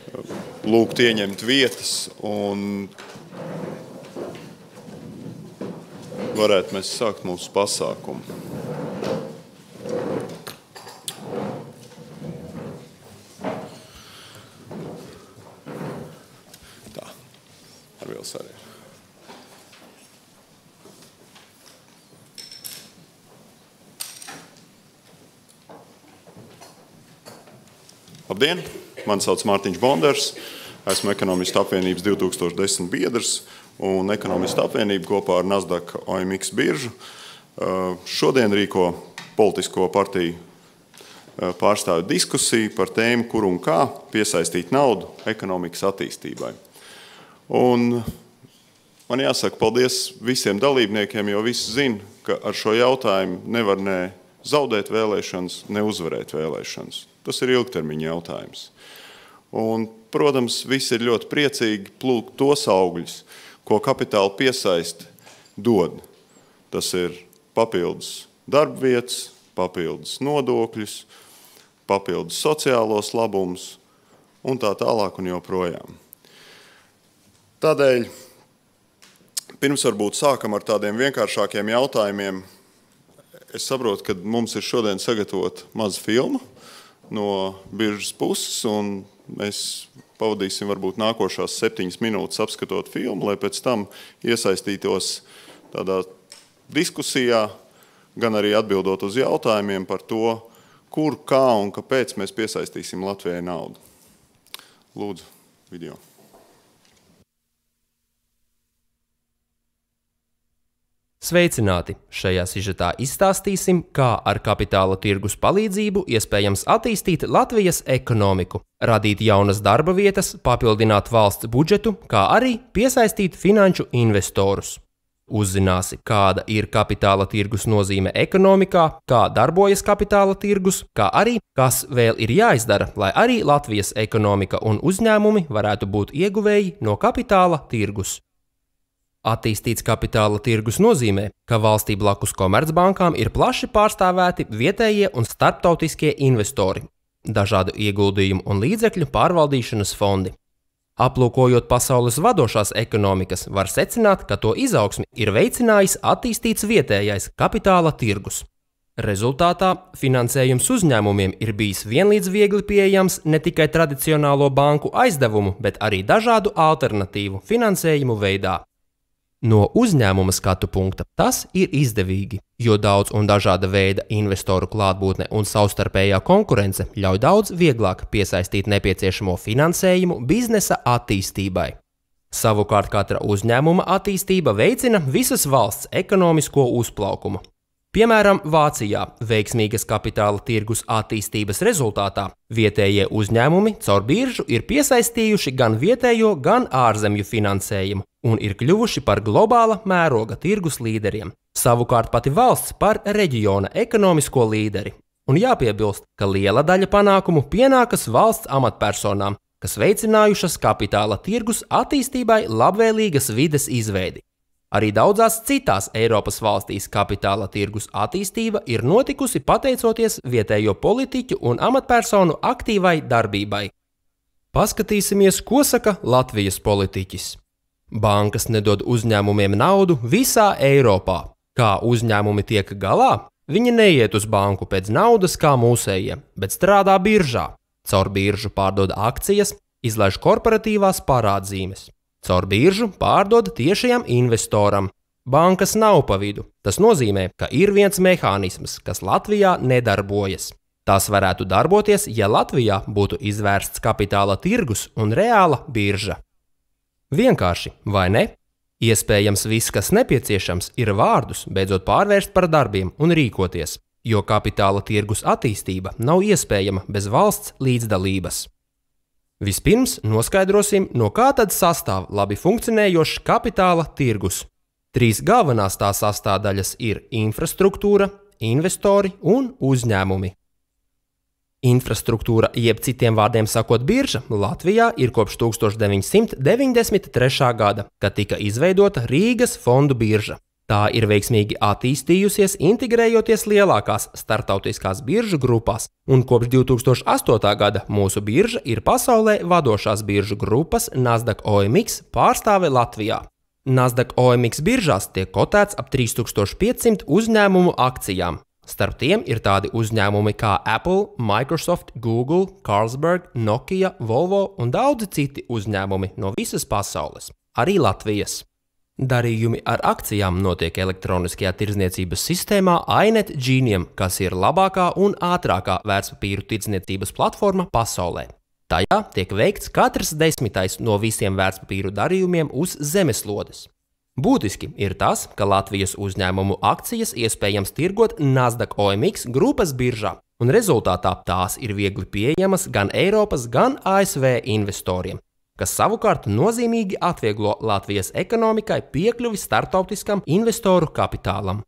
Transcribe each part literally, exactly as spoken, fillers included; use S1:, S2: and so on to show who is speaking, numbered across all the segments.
S1: lūgt ieņemt vietas un varētu mēs sākt mūsu pasākumu. Tā, ar Vils arī. Labdien! Mani sauc Mārtiņš Bonders, esmu Ekonomistu apvienības divi tūkstoši desmit biedrs un Ekonomistu apvienība kopā ar Nasdaq O M X biržu šodien rīko politisko partiju pārstāvju diskusiju par tēmu, kur un kā piesaistīt naudu ekonomikas attīstībai. Un man jāsaka paldies visiem dalībniekiem, jo visi zina, ka ar šo jautājumu nevar ne zaudēt vēlēšanas, ne uzvarēt vēlēšanas. Tas ir ilgtermiņa jautājums. Un, protams, visi ir ļoti priecīgi plūkt tos augļus, ko kapitāla piesaist dod. Tas ir papildus darba vietas, papildus nodokļus, papildus sociālos labumus un tā tālāk un joprojām. Tādēļ, pirms varbūt sākam ar tādiem vienkāršākiem jautājumiem, es saprotu, ka mums ir šodien sagatavot mazu filmu no biržas puses, un mēs pavadīsim varbūt nākošās septiņas minūtes apskatot filmu, lai pēc tam iesaistītos tādā diskusijā, gan arī atbildot uz jautājumiem par to, kur, kā un kāpēc mēs piesaistīsim Latvijai naudu. Lūdzu, video.
S2: Sveicināti! Šajā sižetā izstāstīsim, kā ar kapitāla tirgus palīdzību iespējams attīstīt Latvijas ekonomiku, radīt jaunas darba vietas, papildināt valsts budžetu, kā arī piesaistīt finanšu investorus. Uzzināsi, kāda ir kapitāla tirgus nozīme ekonomikā, kā darbojas kapitāla tirgus, kā arī, kas vēl ir jāizdara, lai arī Latvijas ekonomika un uzņēmumi varētu būt ieguvēji no kapitāla tirgus. Attīstīts kapitāla tirgus nozīmē, ka valstī blakus komercbankām ir plaši pārstāvēti vietējie un starptautiskie investori, dažādu ieguldījumu un līdzekļu pārvaldīšanas fondi. Aplūkojot pasaules vadošās ekonomikas, var secināt, ka to izaugsmi ir veicinājis attīstīts vietējais kapitāla tirgus. Rezultātā finansējums uzņēmumiem ir bijis vienlīdz viegli pieejams ne tikai tradicionālo banku aizdevumu, bet arī dažādu alternatīvu finansējumu veidā. No uzņēmuma skatu punkta tas ir izdevīgi, jo daudz un dažāda veida investoru klātbūtne un savstarpējā konkurence ļauj daudz vieglāk piesaistīt nepieciešamo finansējumu biznesa attīstībai. Savukārt katra uzņēmuma attīstība veicina visas valsts ekonomisko uzplaukumu. Piemēram, Vācijā veiksmīgas kapitāla tirgus attīstības rezultātā vietējie uzņēmumi caur biržu ir piesaistījuši gan vietējo, gan ārzemju finansējumu un ir kļuvuši par globāla mēroga tirgus līderiem, savukārt pati valsts par reģiona ekonomisko līderi. Un jāpiebilst, ka liela daļa panākumu pienākas valsts amatpersonām, kas veicinājušas kapitāla tirgus attīstībai labvēlīgas vides izveidi. Arī daudzās citās Eiropas valstīs kapitāla tirgus attīstība ir notikusi pateicoties vietējo politiķu un amatpersonu aktīvai darbībai. Paskatīsimies, ko saka Latvijas politiķis. Bankas nedod uzņēmumiem naudu visā Eiropā. Kā uzņēmumi tiek galā? Viņi neiet uz banku pēc naudas kā mūsējie, bet strādā biržā. Caur biržu pārdod akcijas, izlaiž korporatīvās parādzīmes. Caur biržu pārdod tiešajam investoram. Bankas nav pa vidu. Tas nozīmē, ka ir viens mehānisms, kas Latvijā nedarbojas. Tas varētu darboties, ja Latvijā būtu izvērsts kapitāla tirgus un reāla birža. Vienkārši, vai ne? Iespējams, viss, kas nepieciešams, ir vārdus beidzot pārvērst par darbiem un rīkoties, jo kapitāla tirgus attīstība nav iespējama bez valsts līdzdalības. Vispirms noskaidrosim, no kā tad sastāv labi funkcionējošs kapitāla tirgus. Trīs galvenās tā sastāvdaļas ir infrastruktūra, investori un uzņēmumi. Infrastruktūra, jeb citiem vārdiem sakot birža, Latvijā ir kopš tūkstoš deviņsimt deviņdesmit trešā gada, kad tika izveidota Rīgas fondu birža. Tā ir veiksmīgi attīstījusies, integrējoties lielākās starptautiskās biržu grupās, un kopš divi tūkstoši astotā gada mūsu birža ir pasaulē vadošās biržu grupas Nasdaq O M X pārstāve Latvijā. Nasdaq O M X biržās tiek kotēts ap trīs tūkstoši piecsimt uzņēmumu akcijām. Starp tiem ir tādi uzņēmumi kā Apple, Microsoft, Google, Carlsberg, Nokia, Volvo un daudzi citi uzņēmumi no visas pasaules, arī Latvijas. Darījumi ar akcijām notiek elektroniskajā tirdzniecības sistēmā I N E T Genium, kas ir labākā un ātrākā vērtspapīru tirdzniecības platforma pasaulē. Tajā tiek veikts katrs desmitais no visiem vērtspapīru darījumiem uz zemeslodes. Būtiski ir tas, ka Latvijas uzņēmumu akcijas iespējams tirgot Nasdaq O M X grupas biržā, un rezultātā tās ir viegli pieejamas gan Eiropas, gan A S V investoriem, kas savukārt nozīmīgi atvieglo Latvijas ekonomikai piekļuvi starptautiskam investoru kapitālam.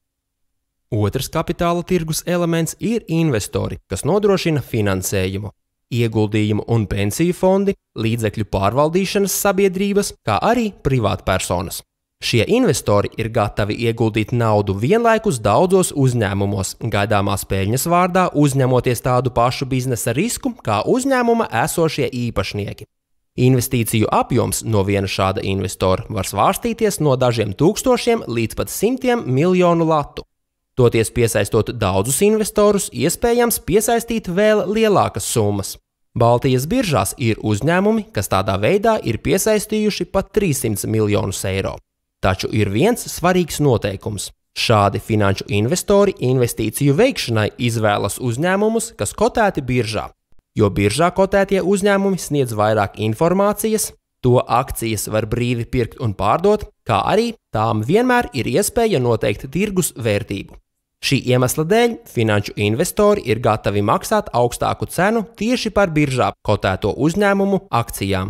S2: Otrs kapitāla tirgus elements ir investori, kas nodrošina finansējumu, ieguldījumu un pensiju fondi, līdzekļu pārvaldīšanas sabiedrības, kā arī privātpersonas. Šie investori ir gatavi ieguldīt naudu vienlaikus daudzos uzņēmumos, gaidāmās peļņas vārdā uzņemoties tādu pašu biznesa risku kā uzņēmuma esošie īpašnieki. Investīciju apjoms no viena šāda investora var svārstīties no dažiem tūkstošiem līdz pat simtiem miljonu latu. Toties piesaistot daudzus investorus, iespējams piesaistīt vēl lielākas summas. Baltijas biržās ir uzņēmumi, kas tādā veidā ir piesaistījuši pat trīssimtus miljonus eiro. Taču ir viens svarīgs noteikums. Šādi finanšu investori investīciju veikšanai izvēlas uzņēmumus, kas kotēti biržā, jo biržā kotētie uzņēmumi sniedz vairāk informācijas, to akcijas var brīvi pirkt un pārdot, kā arī tām vienmēr ir iespēja noteikt tirgus vērtību. Šī iemesla dēļ finanšu investori ir gatavi maksāt augstāku cenu tieši par biržā kotēto uzņēmumu akcijām.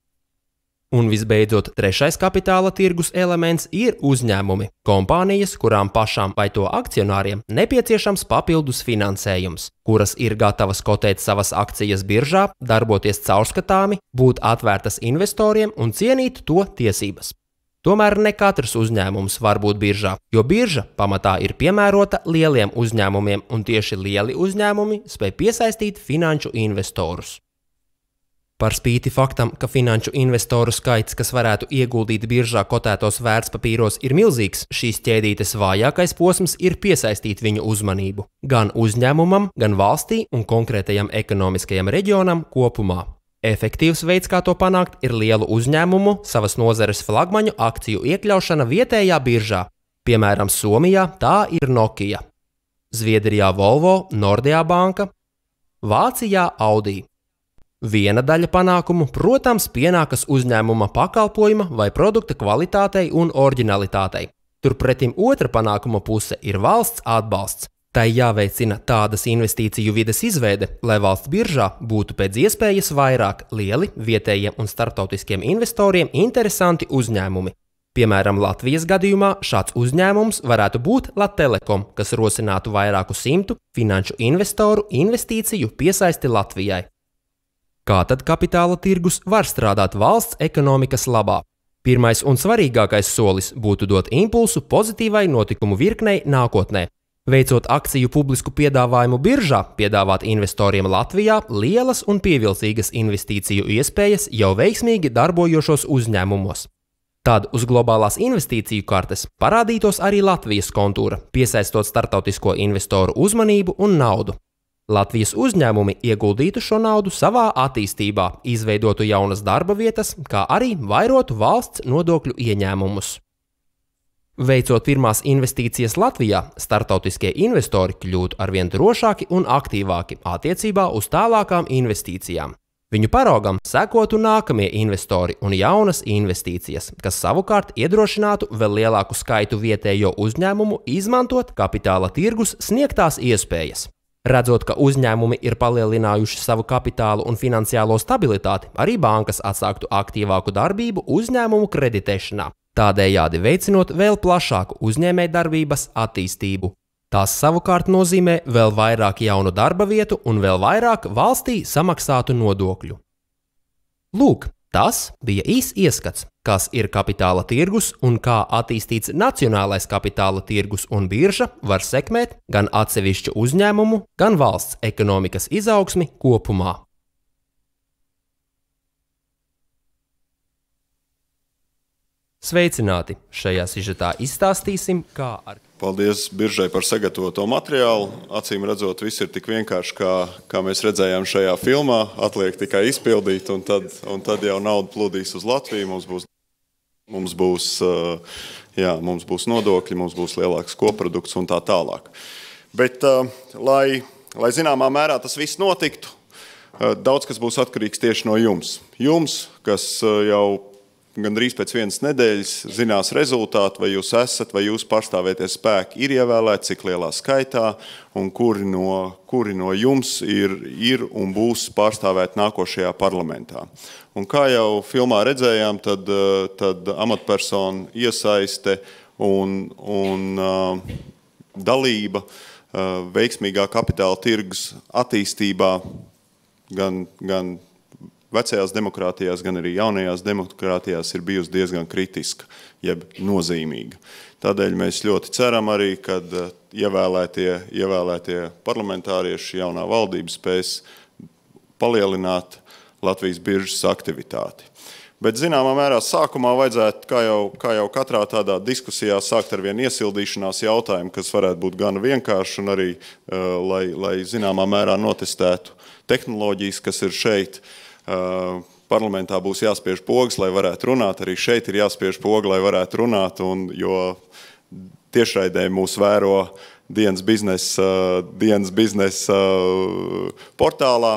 S2: Un visbeidzot, trešais kapitāla tirgus elements ir uzņēmumi, kompānijas, kurām pašām vai to akcionāriem nepieciešams papildus finansējums, kuras ir gatavas kotēt savas akcijas biržā, darboties caurskatāmi, būt atvērtas investoriem un cienīt to tiesības. Tomēr ne katrs uzņēmums var būt biržā, jo birža pamatā ir piemērota lieliem uzņēmumiem, un tieši lieli uzņēmumi spēj piesaistīt finanšu investorus. Par spīti faktam, ka finanšu investoru skaits, kas varētu ieguldīt biržā kotētos vērtspapīros, ir milzīgs, šīs ķēdītes vājākais posms ir piesaistīt viņu uzmanību gan uzņēmumam, gan valstī un konkrētajam ekonomiskajam reģionam kopumā. Efektīvs veids, kā to panākt, ir lielu uzņēmumu, savas nozares flagmaņu akciju iekļaušana vietējā biržā. Piemēram, Somijā tā ir Nokia, Zviedrijā Volvo, Nordea banka, Vācijā Audi. Viena daļa panākumu, protams, pienākas uzņēmuma pakalpojuma vai produkta kvalitātei un oriģinalitātei. Turpretim otra panākuma puse ir valsts atbalsts. Tai jāveicina tādas investīciju vides izveide, lai valsts biržā būtu pēc iespējas vairāk lieli vietējiem un starptautiskiem investoriem interesanti uzņēmumi. Piemēram, Latvijas gadījumā šāds uzņēmums varētu būt Latelekom, kas rosinātu vairāku simtu finanšu investoru investīciju piesaisti Latvijai. Kā tad kapitāla tirgus var strādāt valsts ekonomikas labā? Pirmais un svarīgākais solis būtu dot impulsu pozitīvai notikumu virknei nākotnē. Veicot akciju publisku piedāvājumu biržā, piedāvāt investoriem Latvijā lielas un pievilcīgas investīciju iespējas jau veiksmīgi darbojošos uzņēmumos. Tad uz globālās investīciju kartes parādītos arī Latvijas kontūra, piesaistot starptautisko investoru uzmanību un naudu. Latvijas uzņēmumi ieguldītu šo naudu savā attīstībā, izveidotu jaunas darba vietas, kā arī vairotu valsts nodokļu ieņēmumus. Veicot pirmās investīcijas Latvijā, starptautiskie investori kļūtu arvien drošāki un aktīvāki attiecībā uz tālākām investīcijām. Viņu paraugam sekotu nākamie investori un jaunas investīcijas, kas savukārt iedrošinātu vēl lielāku skaitu vietējo uzņēmumu izmantot kapitāla tirgus sniegtās iespējas. Redzot, ka uzņēmumi ir palielinājuši savu kapitālu un finansiālo stabilitāti, arī bankas atsāktu aktīvāku darbību uzņēmumu kreditēšanā, tādējādi veicinot vēl plašāku uzņēmējdarbības attīstību. Tās savukārt nozīmē vēl vairāk jaunu darba vietu un vēl vairāk valstī samaksātu nodokļu. Lūk, Tas bija īss ieskats, kas ir kapitāla tirgus un kā attīstīts nacionālais kapitāla tirgus un birža var sekmēt gan atsevišķu uzņēmumu, gan valsts ekonomikas izaugsmi kopumā. Sveicināti! Šajā sižetā izstāstīsim, kā ar...
S1: Paldies biržai par sagatavoto materiālu. Acīm redzot, viss ir tik vienkārši, kā, kā mēs redzējām šajā filmā. Atliek tikai izpildīt, un tad, un tad jau nauda plūdīs uz Latviju. Mums būs, mums būs, jā, mums būs nodokļi, mums būs lielāks koprodukts un tā tālāk. Bet, lai, lai zināmā mērā tas viss notiktu, daudz kas būs atkarīgs tieši no jums. Jums, kas jau gandrīz pēc vienas nedēļas zinās rezultātu, vai jūs esat, vai jūs pārstāvēties spēki ir ievēlēti, cik lielā skaitā, un kuri no, kuri no jums ir, ir un būs pārstāvēti nākošajā parlamentā. Un kā jau filmā redzējām, tad, tad amatpersonu iesaiste un, un uh, dalība uh, veiksmīgā kapitāla tirgus attīstībā gan, gan vecajās demokrātijās, gan arī jaunajās demokrātijās ir bijusi diezgan kritiska, jeb nozīmīga. Tādēļ mēs ļoti ceram arī, kad ievēlētie, ievēlētie parlamentārieši jaunā valdība spēs palielināt Latvijas biržas aktivitāti. Bet zināmā mērā sākumā vajadzētu, kā jau, kā jau katrā tādā diskusijā, sākt ar vienu iesildīšanās jautājumu, kas varētu būt gan vienkārši un arī, uh, lai, lai zināmā mērā notestētu tehnoloģijas, kas ir šeit. Uh, parlamentā būs jāspiež pogas, lai varētu runāt, arī šeit ir jāspiež poga, lai varētu runāt, un, jo tiešraidē mūs vēro dienas biznesa, uh, dienas biznesa uh, portālā.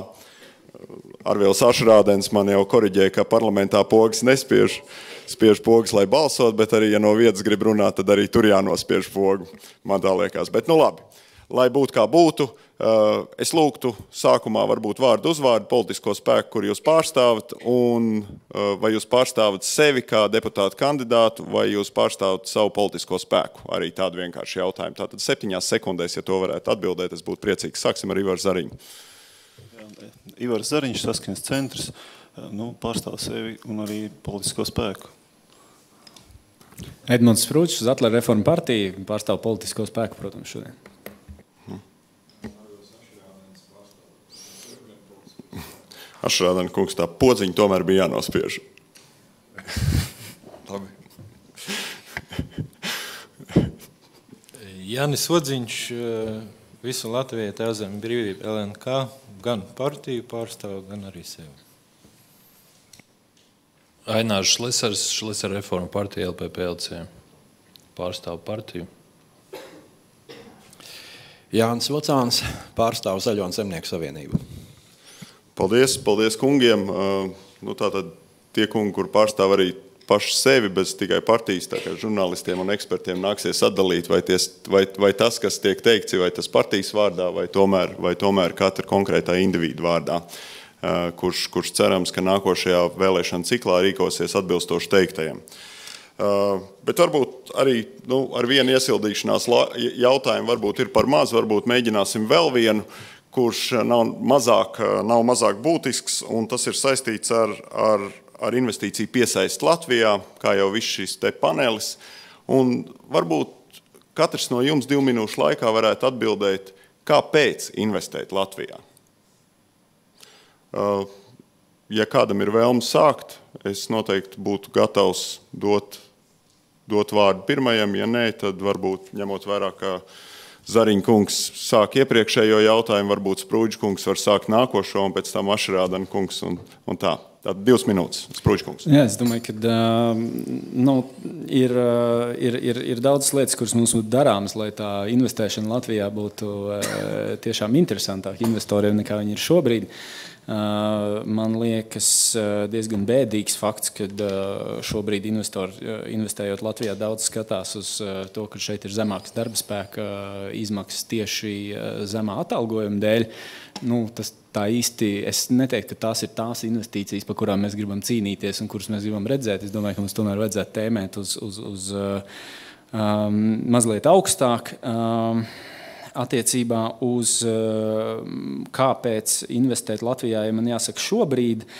S1: Arvils Ašrādens man jau koriģēja, ka parlamentā pogas nespiež, spiež pogas, lai balsot, bet arī, ja no vietas grib runāt, tad arī tur jānospiež pogu, man tā liekas. Bet nu labi, lai būtu kā būtu, es lūgtu sākumā varbūt vārdu uzvārdu politisko spēku, kur jūs pārstāvat, un vai jūs pārstāvat sevi kā deputātu kandidātu, vai jūs pārstāvat savu politisko spēku. Arī tādu vienkārši jautājumu. Tātad septiņās sekundēs, ja to varētu atbildēt, es būtu priecīgs. Sāksim ar Ivaru Zariņu.
S3: Ivars Zariņš, Saskaņas centrs, nu, pārstāv sevi un arī politisko spēku.
S4: Edmunds Sprūčs, Zatlera Reforma partija, pārstāv politisko spēku, protams, šodien.
S1: Ašrādena kungs, tā podziņa tomēr bija jānospiež.
S5: Labi. Jānis Odziņš, visu Latviju Tēvzeme brīvība L N K, gan partiju pārstāv, gan arī sevi.
S6: Ainārs Šlesers, Šlesera Reforma partija L P P L C, pārstāv partiju.
S7: Jānis Vocāns, pārstāv Zaļo un Zemnieku savienību.
S1: Paldies, paldies kungiem. Nu, tātad tie kungi, kur pārstāv arī paši sevi, bez tikai partijas, tā kā žurnālistiem un ekspertiem nāksies atdalīt, vai, ties, vai, vai tas, kas tiek teikts, vai tas partijas vārdā, vai tomēr, vai tomēr katra konkrētā individu vārdā, kurš, kurš cerams, ka nākošajā vēlēšana ciklā rīkosies atbilstoši teiktajiem. Bet varbūt arī nu, ar vienu iesildīšanās jautājumu varbūt ir par maz, varbūt mēģināsim vēl vienu, kurš nav mazāk, nav mazāk būtisks, un tas ir saistīts ar, ar, ar investīciju piesaisti Latvijā, kā jau viss šis te panelis. Un varbūt katrs no jums divu minūšu laikā varētu atbildēt, kāpēc investēt Latvijā. Ja kādam ir vēlme sākt, es noteikti būtu gatavs dot, dot vārdu pirmajam, ja nē, tad varbūt ņemot vērā, ka Zariņa kungs sāk iepriekšējo jautājumu, varbūt Sprūģa kungs var sākt nākošo, un pēc tam Ašrādena kungs un, un tā. Tātad divas minūtes, Sprūģa kungs.
S4: Jā, es domāju, ka uh, nu, ir, uh, ir, ir, ir daudz lietas, kuras mums būtu darāmas, lai tā investēšana Latvijā būtu uh, tiešām interesantāk investoriem nekā viņi ir šobrīd. Uh, man liekas uh, diezgan bēdīgs fakts, ka uh, šobrīd investori, uh, investējot Latvijā, daudz skatās uz uh, to, ka šeit ir zemāks darba spēka uh, izmaksas tieši uh, zemā atalgojuma dēļ. Nu, tas tā īsti, es neteiktu, ka tās ir tās investīcijas, par kurām mēs gribam cīnīties un kuras mēs gribam redzēt. Es domāju, ka mums tomēr vajadzētu tēmēt uz, uz, uz uh, um, mazliet augstāk. Um, Attiecībā uz kāpēc investēt Latvijā, ja man jāsaka šobrīd,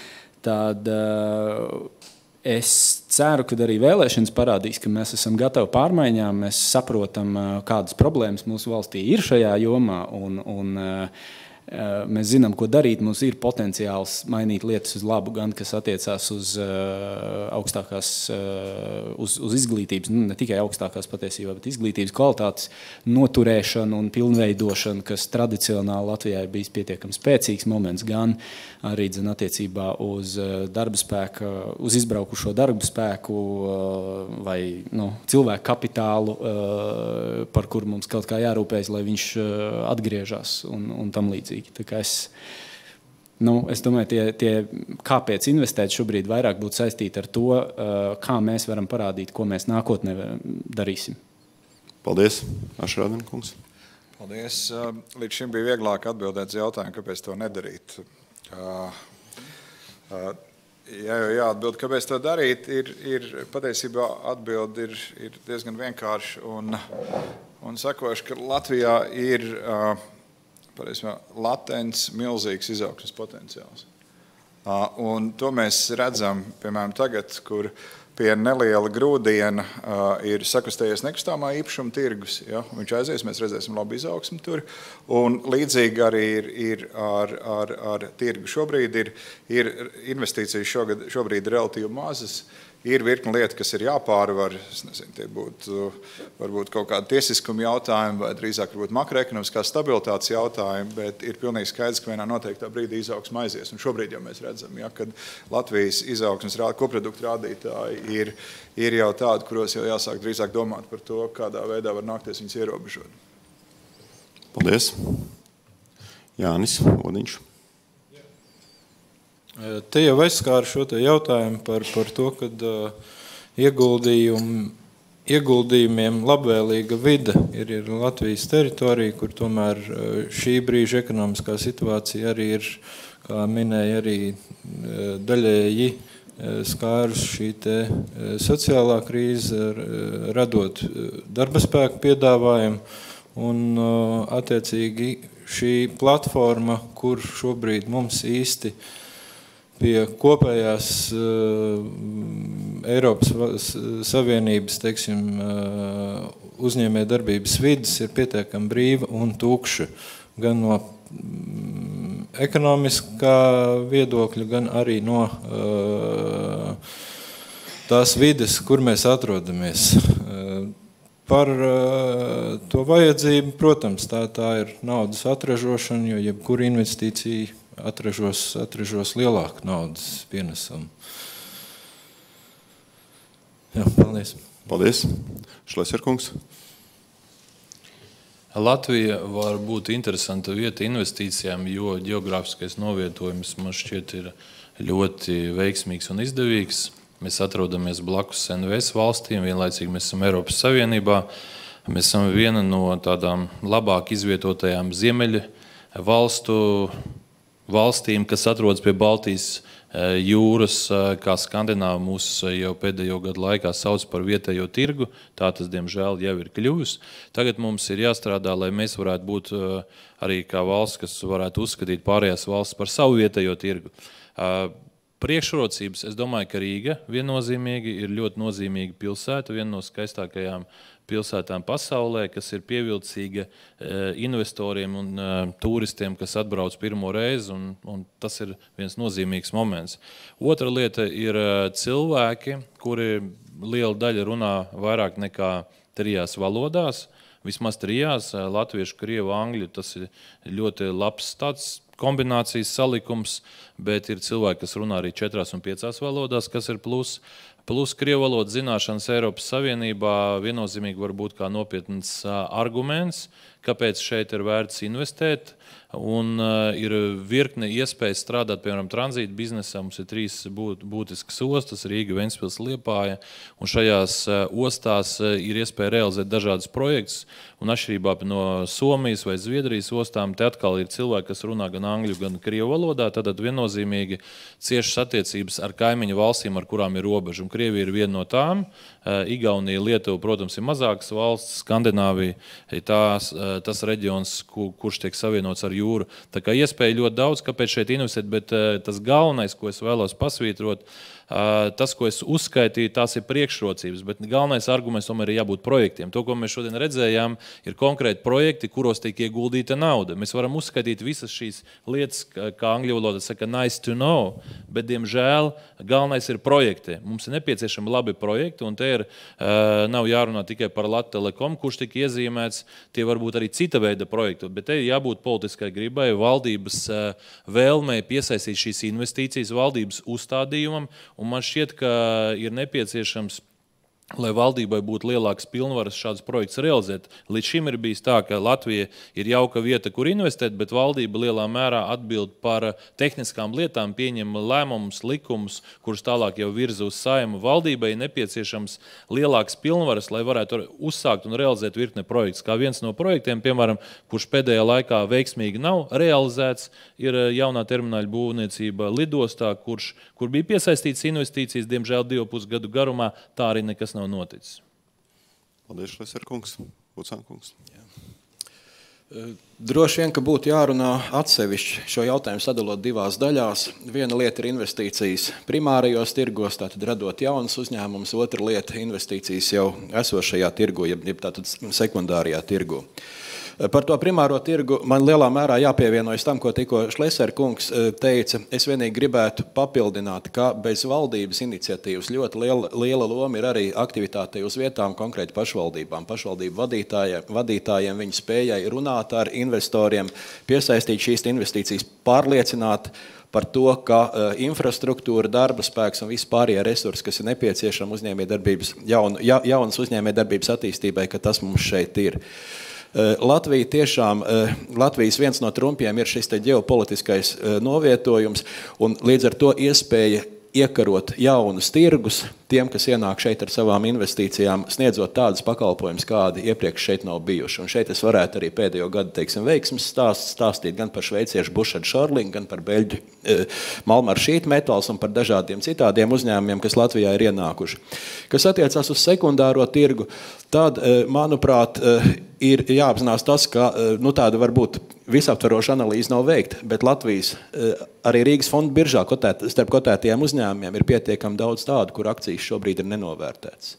S4: tad es ceru, ka arī vēlēšanas parādīs, ka mēs esam gatavi pārmaiņām, mēs saprotam, kādas problēmas mūsu valstī ir šajā jomā, un, un mēs zinām, ko darīt. Mums ir potenciāls mainīt lietas uz labu, gan kas attiecās uz uh, augstākās, uh, uz, uz izglītības, nu, ne tikai augstākās patiesībā, bet izglītības kvalitātes noturēšanu un pilnveidošanu, kas tradicionāli Latvijā ir bijis pietiekami spēcīgs moments, gan arī dzen attiecībā uz darba spēku, uz izbraukušo darba spēku uh, vai nu, cilvēku kapitālu, uh, par kuru mums kaut kā jārūpējas, lai viņš uh, atgriežas un, un tam līdzīgi. Tā kā es, nu, es domāju, tie, tie, kāpēc investēt šobrīd vairāk būtu saistīti ar to, kā mēs varam parādīt, ko mēs nākotnē darīsim.
S1: Paldies, Ašrādina kungs.
S8: Paldies. Līdz šim bija vieglāk atbildēt uz jautājumu, kāpēc to nedarīt. Ja jau jāatbild, kāpēc to darīt, ir, ir patiesībā atbild ir, ir diezgan vienkārši un, un sakoši, ka Latvijā ir Pareizmā, latents, milzīgs izaugsmes potenciāls. Un to mēs redzam, piemēram, tagad, kur pie neliela grūdiena ir sakustējies nekustamā īpašuma tirgus. Ja? Viņš aizies, mēs redzēsim labu izaugsmu tur. Un līdzīgi arī ir, ir ar, ar, ar tirgu. Šobrīd ir, ir investīcijas šogad, šobrīd relatīvi mazas. Ir virkni lieta, kas ir jāpārvar, es nezinu, tie būtu varbūt kaut kādi tiesiskuma jautājumi vai drīzāk varbūt makroekonomiskā stabilitātes jautājumi, bet ir pilnīgi skaidrs, ka vienā noteiktā brīdī izaugsme aizies. Un šobrīd jau mēs redzam, ja, kad Latvijas izaugsmes koproduktu rādītāji ir, ir jau tādi, kuros jau jāsāk drīzāk domāt par to, kādā veidā var nākties viņus ierobežot.
S1: Paldies. Jānis Odiņš.
S5: Te jau aizskāru šo te jautājumu par, par to, kad uh, ieguldījum, ieguldījumiem labvēlīga vide ir, ir Latvijas teritorija, kur tomēr uh, šī brīža ekonomiskā situācija arī ir, kā minēja, arī uh, daļēji uh, skārus šī te uh, sociālā krīze, uh, radot uh, darba spēku piedāvājumu un uh, attiecīgi šī platforma, kur šobrīd mums īsti pie kopējās uh, Eiropas Savienības, teiksim, uh, uzņēmē darbības vidas ir pietiekami brīva un tukša, gan no um, ekonomiskā viedokļa, gan arī no uh, tās vides, kur mēs atrodamies. Uh, par uh, to vajadzību, protams, tā, tā ir naudas atražošana, jo jebkura investīcija atražos, atražos lielāku naudas pienesumu. Jā, paldies.
S1: Paldies. Šleserkungs.
S6: Latvija var būt interesanta vieta investīcijām, jo ģeogrāfiskais novietojums man šķiet ir ļoti veiksmīgs un izdevīgs. Mēs atrodamies blakus N V S valstīm, vienlaicīgi mēs esam Eiropas Savienībā. Mēs esam viena no tādām labāk izvietotajām ziemeļa valstu valstīm, kas atrodas pie Baltijas jūras, kā Skandināva mūs jau pēdējo gadu laikā sauc par vietējo tirgu. Tā tas, diemžēl, jau ir kļuvis. Tagad mums ir jāstrādā, lai mēs varētu būt arī kā valsts, kas varētu uzskatīt pārējās valsts par savu vietējo tirgu. Priekšrocības, es domāju, ka Rīga viennozīmīgi ir ļoti nozīmīga pilsēta, viena no skaistākajām pilsētām pasaulē, kas ir pievilcīga investoriem un turistiem, kas atbrauc pirmo reizi, un, un tas ir viens nozīmīgs moments. Otra lieta ir cilvēki, kuri liela daļa runā vairāk nekā trijās valodās, vismaz trijās, latviešu, krievu, angļu, tas ir ļoti labs tāds kombinācijas salikums, bet ir cilvēki, kas runā arī četrās un piecās valodās, kas ir plus. Plus krievu valodas zināšanas Eiropas Savienībā viennozīmīgi var būt kā nopietns arguments, kāpēc šeit ir vērts investēt. Un uh, ir virkne iespējas strādāt, piemēram, tranzīta biznesā. Mums ir trīs būt, būtiskas ostas, Rīga, Ventspils, Liepāja. Un šajās uh, ostās uh, ir iespēja realizēt dažādas projektus. Un atšķirībā no Somijas vai Zviedrijas ostām, te atkal ir cilvēki, kas runā gan gan angļu, gan krievu valodā, tad viennozīmīgi ciešas attiecības ar kaimiņu valstīm, ar kurām ir robeža. Un Krievija ir viena no tām. Igaunija, Lietuva, protams, ir mazākas valsts, Skandināvija ir tās, tas reģions, kur, kurš tiek savienots ar jūru. Tā kā iespēja ļoti daudz, kāpēc šeit investēt, bet tas galvenais, ko es vēlos pasvītrot, tas, ko es uzskaitīju, tās ir priekšrocības, bet galvenais arguments tomēr ir jābūt projektiem. To, ko mēs šodien redzējām, ir konkrēti projekti, kuros tiek ieguldīta nauda. Mēs varam uzskaitīt visas šīs lietas, kā angļu valodā saka, nice to know, bet, diemžēl, galvenais ir projekti. Mums ir nepieciešami labi projekti, un te ir, nav jārunā tikai par Latvijas Telekom, kurš tika iezīmēts, tie var būt arī cita veida projekti, bet te ir jābūt politiskai gribai, valdības vēlmei piesaistīt šīs investīcijas, valdības uzstādījumam, un man šķiet, ka ir nepieciešams, lai valdībai būtu lielāks pilnvaras šādus projektus realizēt. Līdz šim ir bijis tā, ka Latvija ir jauka vieta, kur investēt, bet valdība lielā mērā atbild par tehniskām lietām, pieņem lēmumus, likumus, kurus tālāk jau virza uz Saimu. Valdībai ir nepieciešams lielāks pilnvaras, lai varētu uzsākt un realizēt virkni projektus. Kā viens no projektiem, piemēram, kurš pēdējā laikā veiksmīgi nav realizēts, ir jaunā termināļa būvniecība lidostā, kurš, kur bija piesaistīts investīcijas, diemžēl divu pusgadu garumā, tā arī nekas nav noticis.
S1: Paldies, Šleser kungs. Vucān kungs.
S7: Droši vien, ka būtu jārunā atsevišķi šo jautājumu sadalot divās daļās. Viena lieta ir investīcijas primārajos tirgos, tātad radot jaunas uzņēmumus. Otra lieta investīcijas jau esošajā tirgu, jeb tātad sekundārajā tirgu. Par to primāro tirgu man lielā mērā jāpievienojas tam, ko tikko Šleser kungs teica. Es vienīgi gribētu papildināt, ka bez valdības iniciatīvas ļoti liela, liela loma ir arī aktivitātei uz vietām, konkrēti pašvaldībām. Pašvaldību vadītājiem, vadītājiem viņi spējai runāt ar investoriem, piesaistīt šīs investīcijas, pārliecināt par to, ka uh, infrastruktūra, darba spēks un vispārējie resursi, kas ir nepieciešami uzņēmējdarbības, jaun, ja, jaunas uzņēmējdarbības attīstībai, ka tas mums šeit ir. Latvija tiešām, Latvijas viens no trumpiem ir šis te ģeopolitiskais novietojums, un līdz ar to iespēja iekarot jaunus tirgus tiem, kas ienāk šeit ar savām investīcijām, sniedzot tādus pakalpojumus, kādi iepriekš šeit nav bijuši. Un šeit es varētu arī pēdējo gadu, teiksim, veiksmes stāst, stāstīt gan par šveiciešu Bušadu Šorlingu, gan par beļģu e, Malmar Sheet Metals un par dažādiem citādiem uzņēmumiem, kas Latvijā ir ienākuši. Kas attiecās uz sekundāro tirgu, tad, e, manuprāt, e, ir jāapzinās tas, ka nu, tāda varbūt visaptvaroša analīze nav veikta, bet Latvijas, arī Rīgas fonda biržā kotēt, starp kotētajiem uzņēmumiem ir pietiekami daudz tādu, kur akcijas šobrīd ir nenovērtētas.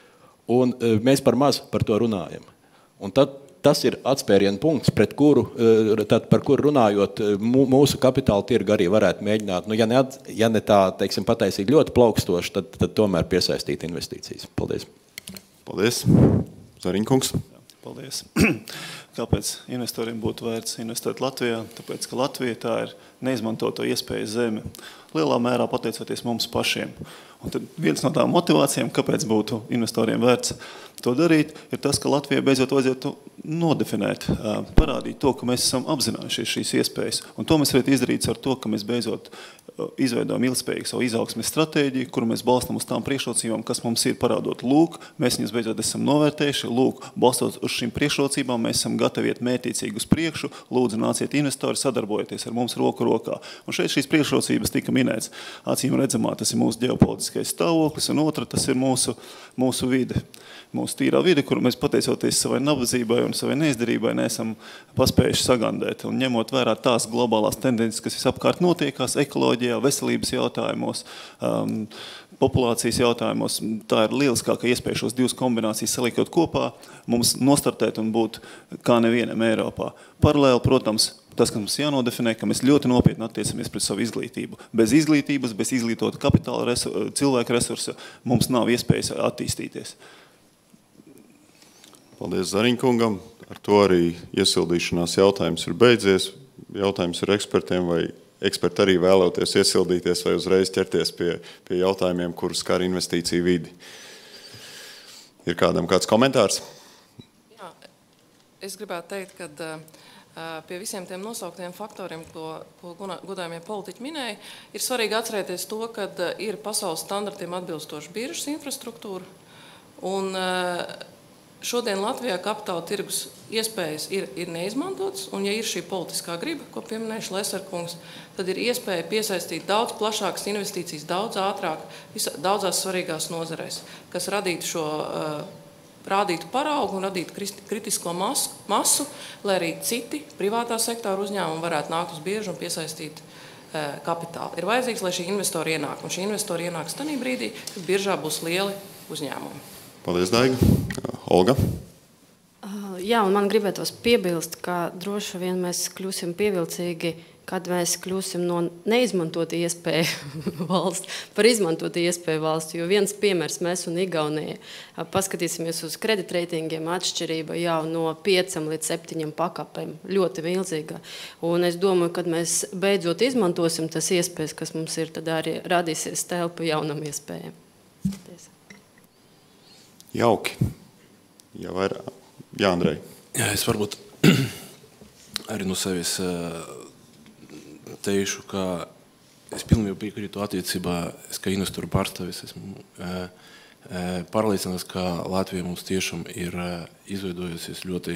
S7: Un mēs par maz par to runājam. Un tad tas ir atspērienu punkts, pret kuru, tad, par kuru runājot, mūsu kapitāla tirgu arī varētu mēģināt, nu, ja ne, ja ne tā, teiksim, pataisīt ļoti plaukstoši, tad, tad tomēr piesaistīt investīcijas. Paldies.
S1: Paldies. Zariņkungs.
S3: Paldies. Kāpēc investoriem būtu vērts investēt Latvijā? Tāpēc, ka Latvija tā ir neizmantoto iespēju zeme. Lielā mērā pateicoties mums pašiem. Un tad viens no tām motivācijām, kāpēc būtu investoriem vērts to darīt, ir tas, ka Latvijai beidzot vajadzētu nodefinēt, parādīt to, ka mēs esam apzinājušies šīs iespējas. Un to mēs varētu izdarīt ar to, ka mēs beidzot izveidojam ilgspējīgu savu izaugsmes stratēģiju, kuru mēs balstam uz tām priekšrocībām, kas mums ir parādot. Lūk, mēs viņus beidzot esam novērtējuši, lūk, balstot uz šīm priekšrocībām, mēs esam gatavi iet mērķiecīgi uz priekšu, lūdzu nāciet investori, sadarbojieties ar mums roku rokā. Un šeit šīs priekšrocības tika minēts. Acīm redzamā, tas ir mūsu ģeopolitiskais stāvoklis, un otra, tas ir mūsu, mūsu vide. Mūsu tīrā vide, kuru mēs pateicoties savai nabadzībai un savai neizdarībai neesam paspējuši sagandēt. Un ņemot vērā tās globālās tendences, kas visapkārt notiekās ekoloģijā, veselības jautājumos, um, populācijas jautājumos, tā ir lieliskākā iespēja šos divas kombinācijas salikot kopā, mums nostartēt un būt kā nevienam Eiropā. Paralēli, protams, tas, kas mums jānodefinē, ka mēs ļoti nopietni attiecamies pret savu izglītību. Bez izglītības, bez izglītota kapitāla resursa, cilvēka resursa mums nav iespējas attīstīties.
S1: Paldies Zariņkungam. Ar to arī iesildīšanās jautājums ir beidzies. Jautājums ir ekspertiem, vai eksperti arī vēloties iesildīties vai uzreiz ķerties pie, pie jautājumiem, kurus skar investīciju vidi. Ir kādam kāds komentārs?
S9: Jā, es gribētu teikt, ka pie visiem tiem nosauktiem faktoriem, ko, ko godājumie politiķi minēja, ir svarīgi atcerēties to, ka ir pasaules standartiem atbilstoša biržas infrastruktūra. Un šodien Latvijā kapitāla tirgus iespējas ir, ir neizmantotas, un ja ir šī politiskā griba, ko pieminēja Šleserkungs, tad ir iespēja piesaistīt daudz plašākas investīcijas, daudz ātrāk, visa, daudzās svarīgās nozarēs, kas radītu šo, uh, rādītu paraugu un radītu kritisko masu, masu, lai arī citi privātā sektora uzņēmumi varētu nākt uz biežu un piesaistīt uh, kapitālu. Ir vajadzīgs, lai šī investori ienāk, un šī investori ienāks tanī brīdī, kad biržā būs lieli uzņēmumi.
S1: Paldies, Daiga. Olga?
S10: Uh, jā, un man gribētos piebilst, ka droši vien mēs kļūsim pievilcīgi, kad mēs kļūsim no neizmantot iespēju valsts par izmantot iespēju valsts, jo viens piemērs mēs un Igaunija paskatīsimies uz kreditreitingiem, atšķirība jau no piecam līdz septiņam pakāpēm, ļoti milzīga. Un es domāju, kad mēs beidzot izmantosim tas iespējas, kas mums ir, tad arī radīsies telpa jaunam iespējām. Paldies.
S1: Jauki. Jā, vair... Jā, Andrej.
S11: Jā, es varbūt arī no sevis teikšu, ka es pilnībā piekrītu attiecībā, es kā investoru pārstāvis esmu pārliecināts, ka Latvija mums tiešām ir izveidojusies ļoti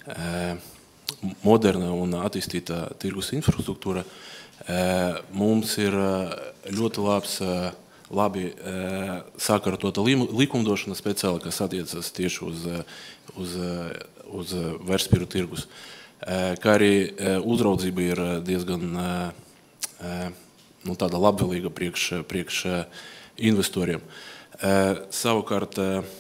S11: moderna un attīstīta tirgus infrastruktūra. Mums ir ļoti labs labi sakārtota likumdošana speciāli, kas attiecas tieši uz, uz, uz vērtspapīru tirgus. Kā arī uzraudzība ir diezgan nu, tāda labvēlīga priekš, priekš investoriem. Savukārt,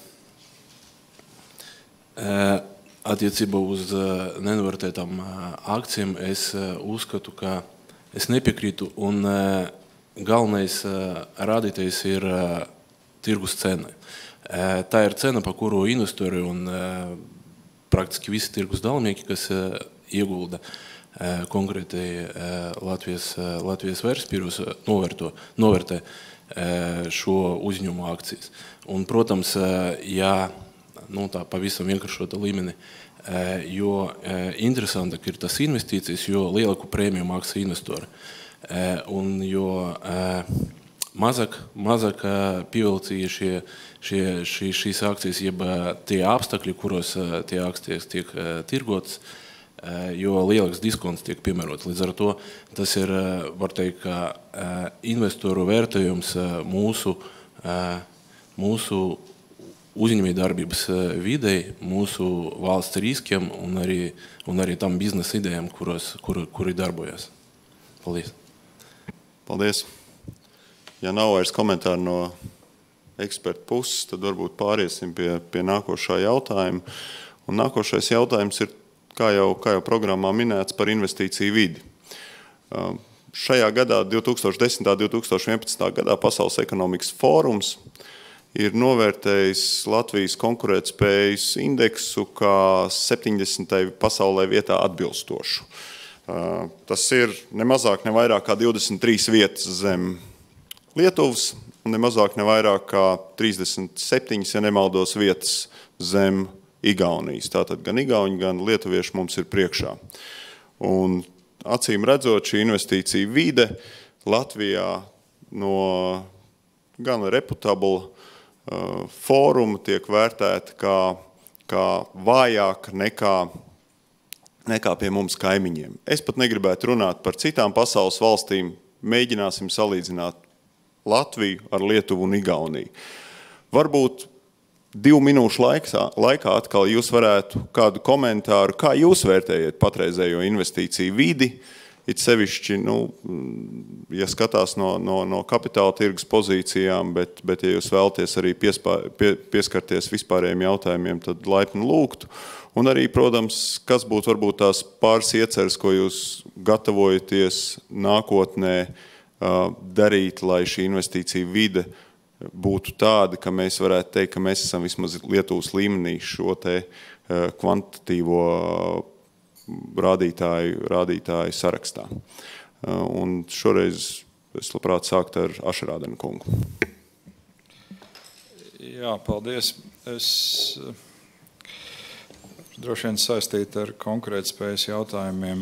S11: attiecībā uz nenovērtētām akcijām es uzskatu, ka es nepiekrītu un galvenais rādītājs ir tirgus cena. Tā ir cena, pa kuru investori un praktiski visi tirgus dalībnieki, kas iegulda konkrēti Latvijas, Latvijas vērtspapīros, novērtē šo uzņēmumu akcijas. Un, protams, ja nu, tā pavisam vienkāršota līmeni, jo interesantāk ir tas investīcijas, jo lielāku prēmiju maksā investori. Un jo mazāk, mazāk pievilcīja šie, šie, šī, šīs akcijas, jeb tie apstākļi, kuros tie akcijas tiek tirgotas, jo lielāks diskonts tiek piemērots. Līdz ar to tas ir, var teikt, ka investoru vērtējums mūsu, mūsu uzņēmējdarbības videi, mūsu valsts riskiem un arī, un arī tam biznesa idejām, kuros, kur, kuri darbojas. Paldies.
S1: Paldies. Ja nav vairs komentāru no eksperta puses, tad varbūt pāriesim pie, pie nākošā jautājuma. Un nākošais jautājums ir, kā jau, kā jau programmā minēts, par investīciju vidi. Šajā gadā, divi tūkstoši desmitā un divi tūkstoši vienpadsmitā gadā, Pasaules ekonomikas fórums ir novērtējis Latvijas konkurētspējas indeksu kā septiņdesmitajai pasaulē vietā atbilstošu. Tas ir ne mazāk, ne vairāk kā divdesmit trīs vietas zem Lietuvas, un ne mazāk, ne vairāk kā trīsdesmit septiņas, ja nemaldos, vietas zem Igaunijas. Tātad gan igauņi, gan lietuvieši mums ir priekšā. Un acīm redzot, šī investīcija vide Latvijā no gan reputabla uh, fóruma tiek vērtēta kā, kā vājāka nekā nekā pie mums kaimiņiem. Es pat negribētu runāt par citām pasaules valstīm, mēģināsim salīdzināt Latviju ar Lietuvu un Igauniju. Varbūt divu minūšu laikā, laikā atkal jūs varētu kādu komentāru, kā jūs vērtējat patreizējo investīciju vidi, it sevišķi, nu, ja skatās no, no, no kapitāla tirgus pozīcijām, bet, bet ja jūs vēlaties arī piespār, pie, pieskarties vispārējiem jautājumiem, tad laipni lūgtu. Un arī, protams, kas būtu varbūt tās pāris ieceres, ko jūs gatavojaties nākotnē uh, darīt, lai šī investīcija vide būtu tāda, ka mēs varētu teikt, ka mēs esam vismaz Lietuvas līmenī šo te uh, kvantitīvo rādītāju, rādītāju sarakstā. Uh, un šoreiz es labprāt sākt ar Ašerādenu kungu.
S8: Jā, paldies. Es... droši vien saistīti ar konkurētspējas jautājumiem.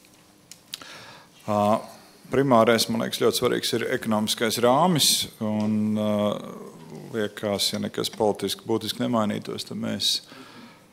S8: Primārais, man liekas, ļoti svarīgs ir ekonomiskais rāmis, un liekas, ja nekas politiski būtiski nemainītos, tad mēs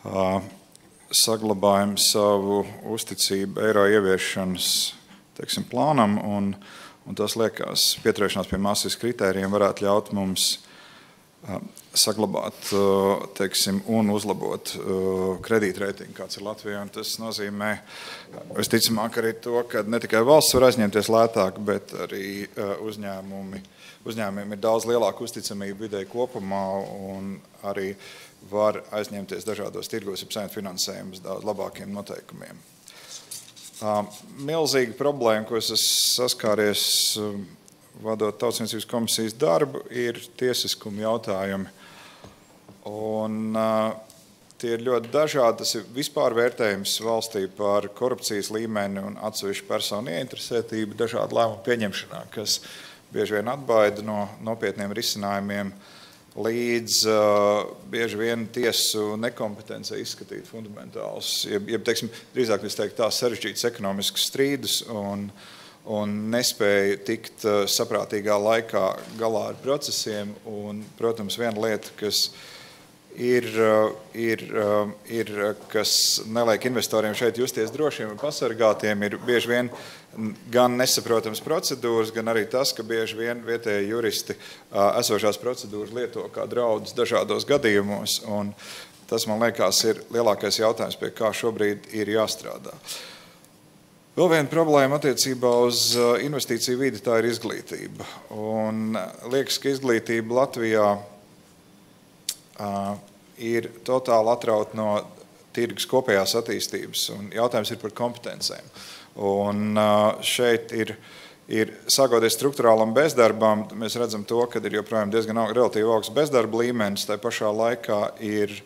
S8: saglabājam savu uzticību eiro ieviešanas, teiksim, plānam, un, un tas liekas, pieturēšanās pie Maastrichtas kritērijiem varētu ļaut mums saglabāt, teiksim, un uzlabot kredītreitingu, kāds ir Latvijā. Un tas nozīmē, visticamāk, arī to, ka ne tikai valsts var aizņemties lētāk, bet arī uzņēmumi, uzņēmumiem ir daudz lielāka uzticamība videi kopumā un arī var aizņemties dažādos tirgos, ja saņemt finansējumus daudz labākiem noteikumiem. Milzīga problēma, ko es esmu saskāries vadot Tautsaimniecības komisijas darbu, ir tiesiskuma jautājumi. Un uh, tie ir ļoti dažādi. Tas ir vispār vērtējums valstī par korupcijas līmeni un atsevišķu personu ieinteresētību dažādu lēmumu pieņemšanā, kas bieži vien atbaida no nopietniem risinājumiem līdz uh, bieži vien tiesu nekompetencei izskatīt fundamentālus, jeb, jeb teiksim, drīzāk es teiktu tā sarežģītas ekonomiskas strīdus un un nespēja tikt saprātīgā laikā galā ar procesiem. Un, protams, viena lieta, kas ir, ir, ir, kas neliek investoriem šeit justies drošiem un pasargātiem, ir bieži vien gan nesaprotams procedūras, gan arī tas, ka bieži vien vietēji juristi esošās procedūras lieto kā draudus dažādos gadījumos. Un tas, man liekas, ir lielākais jautājums, pie kā šobrīd ir jāstrādā. Vēl viena problēma attiecībā uz investīciju vidi, tā ir izglītība. Un liekas, ka izglītība Latvijā uh, ir totāli atrauta no tirgus kopējās attīstības, un jautājums ir par kompetencēm. Un uh, šeit ir, ir sākoties struktūrālam bezdarbam, mēs redzam to, ka ir joprojām diezgan relatīvi augsts bezdarba līmenis, tai pašā laikā ir,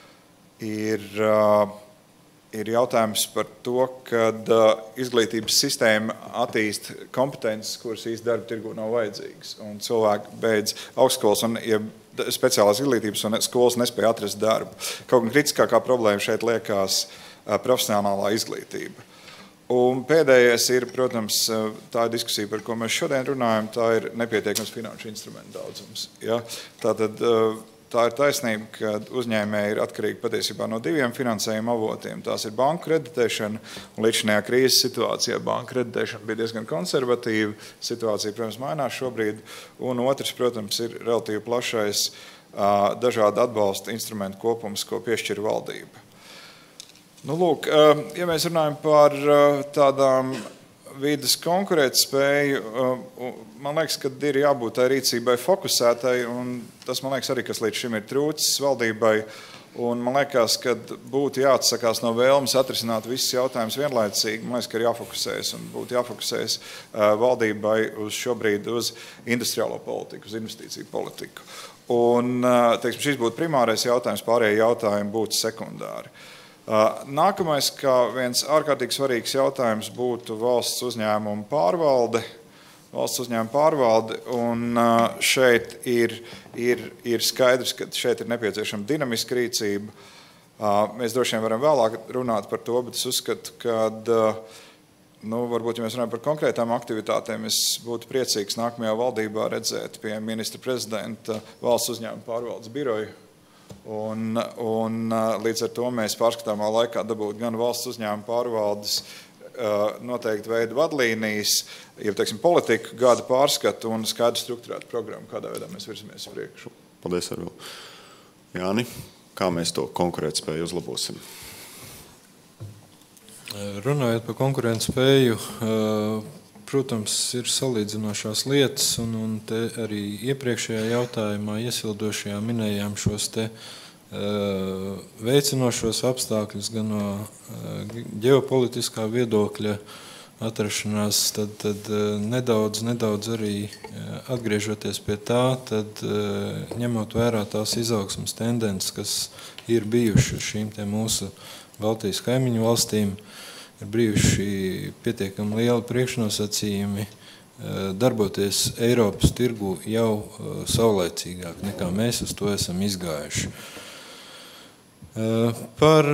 S8: ir uh, ir jautājums par to, kad izglītības sistēma attīst kompetences, kuras īsti darba tirgu nav vajadzīgas. Un cilvēki beidz augstskolas un ja speciālās izglītības un skolas nespēja atrast darbu. Kaut gan kritiskākā problēma šeit liekas profesionālā izglītība. Un pēdējais ir, protams, tā ir diskusija, par ko mēs šodien runājam, tā ir nepietiekams finanšu instrumentu daudzums. Ja? Tātad, tā ir taisnība, ka uzņēmēji ir atkarīgi patiesībā no diviem finansējuma avotiem. Tās ir banku kreditēšana, un līdz šajā krīzes situācijā banku kreditēšana bija diezgan konservatīva. Situācija, protams, mainās šobrīd. Un otrs, protams, ir relatīvi plašais dažādu atbalsta instrumentu kopums, ko piešķir valdība. Nu, lūk, ja mēs runājam par tādām vides konkurētspēju, man liekas, ka ir jābūt tai rīcībai fokusētai, un tas, man liekas, arī, kas līdz šim ir trūcis valdībai, un man liekas, ka būtu jāatsakās no vēlmes atrisināt visus jautājumus vienlaicīgi. Man liekas, ka ir jāfokusējas, un būtu jāfokusējas valdībai uz šobrīd uz industriālo politiku, uz investīciju politiku. Un, teiksim, šis būtu primārais jautājums, pārējie jautājumi būtu sekundāri. Nākamais, kā viens ārkārtīgi svarīgs jautājums, būtu valsts uzņēmuma pārvalde. Valsts uzņēmuma pārvalde, un šeit ir, ir, ir skaidrs, ka šeit ir nepieciešama dinamiska rīcība. Mēs droši vien varam vēlāk runāt par to, bet es uzskatu, ka, nu, varbūt, ja mēs runājam par konkrētām aktivitātēm, es būtu priecīgs nākamajā valdībā redzēt pie ministra prezidenta valsts uzņēmuma pārvaldes biroju. Un, un līdz ar to mēs pārskatāmā laikā dabūtu gan valsts uzņēmuma pārvaldes noteikti veidu vadlīnijas, ja teiksim politiku, gada pārskatu un skaidru strukturētu programmu, kādā veidā mēs virzamies priekšu.
S1: Paldies, Arvil. Jāni, kā mēs to konkurētspēju uzlabosim?
S5: Runājot par konkurētspēju, protams, ir salīdzinošās lietas, un, un te arī iepriekšējā jautājumā iesildošajā minējām šos te uh, veicinošos apstākļus, gan no uh, ģeopolitiskā viedokļa atrašanās, tad, tad uh, nedaudz, nedaudz arī uh, atgriežoties pie tā, tad uh, ņemot vērā tās izaugsmas tendences, kas ir bijušas šīm te mūsu Baltijas kaimiņu valstīm, ir brīvuši pietiekami lieli priekšnosacījumi darboties Eiropas tirgu jau saulēcīgāk, nekā mēs uz to esam izgājuši. Par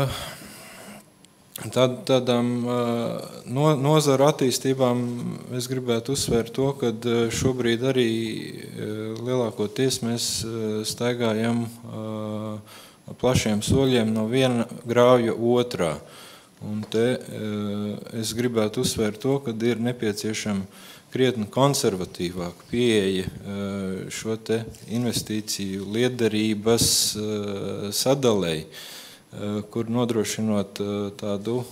S5: tād, tādām no, nozaru attīstībām es gribētu uzsvērt to, ka šobrīd arī lielākoties mēs staigājam plašiem soļiem no viena grauja otrā. Un te es gribētu uzsvērt to, ka ir nepieciešama krietni konservatīvāka pieeja šo te investīciju liederības sadalēji, kur nodrošinot tādu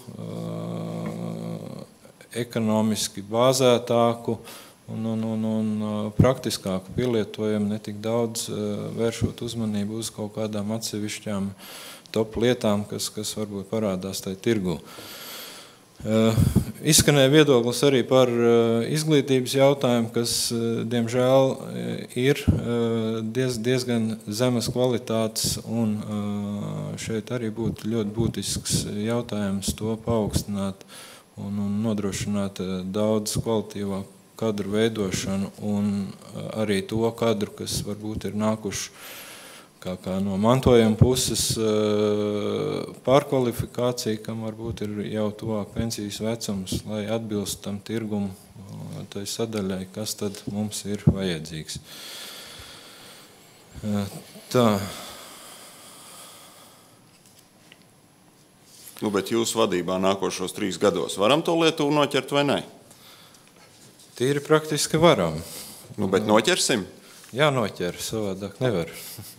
S5: ekonomiski bāzētāku un, un, un, un praktiskāku pielietojumu, ne tik daudz vēršot uzmanību uz kaut kādām atsevišķām top lietām, kas, kas varbūt parādās tai tirgu. Uh, izskanēja viedoklis arī par uh, izglītības jautājumu, kas, uh, diemžēl, ir uh, diez, diezgan zemes kvalitātes, un uh, šeit arī būtu ļoti būtisks jautājums to paaugstināt un, un nodrošināt uh, daudz kvalitīvāku kadru veidošanu, un uh, arī to kadru, kas varbūt ir nākuši Kā, kā no mantojuma puses pārkvalifikācija, kam varbūt ir jau tuvāk pensijas vecums, lai atbilst tam tirgumu, tai sadaļai, kas tad mums ir vajadzīgs. Tā.
S1: Nu, bet jūsu vadībā nākošos trīs gados varam to Lietuvu noķert vai ne?
S5: Tīri praktiski varam.
S1: Nu, bet noķersim?
S5: Jā, noķer, savādāk nevar.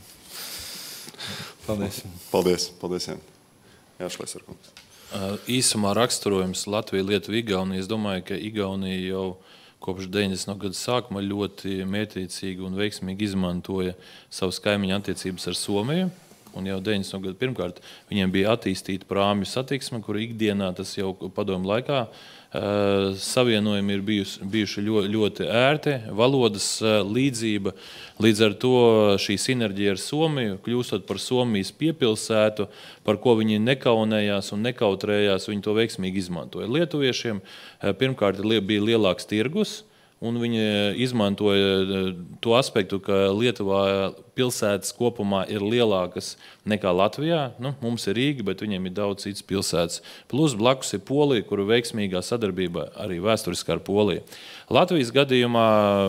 S5: Paldies.
S1: Paldies. Paldies, jā. Jā, Šlesarkungs.
S6: Īsumā raksturojums Latvija, Lietuva, Igaunija. Es domāju, ka Igaunija jau kopš deviņdesmito gadu sākuma ļoti mērķiecīgi un veiksmīgi izmantoja savas kaimiņu attiecības ar Somiju. Un jau deviņdesmito gadu pirmkārt viņiem bija attīstīta prāmju satiksme, kur ikdienā tas jau padomu laikā Uh, savienojumi ir bijusi, bijuši ļoti, ļoti ērti, valodas uh, līdzība. Līdz ar to šī sinerģija ar Somiju, kļūstot par Somijas piepilsētu, par ko viņi nekaunējās un nekautrējās, viņi to veiksmīgi izmantoja. Lietuviešiem uh, pirmkārt bija lielāks tirgus, un viņi izmantoja to aspektu, ka Lietuvā pilsētas kopumā ir lielākas nekā Latvijā. Nu, mums ir Rīga, bet viņiem ir daudz citas pilsētas. Plus blakus ir Polija, kuru veiksmīgā sadarbība arī vēsturiskā ar Poliju. Latvijas gadījumā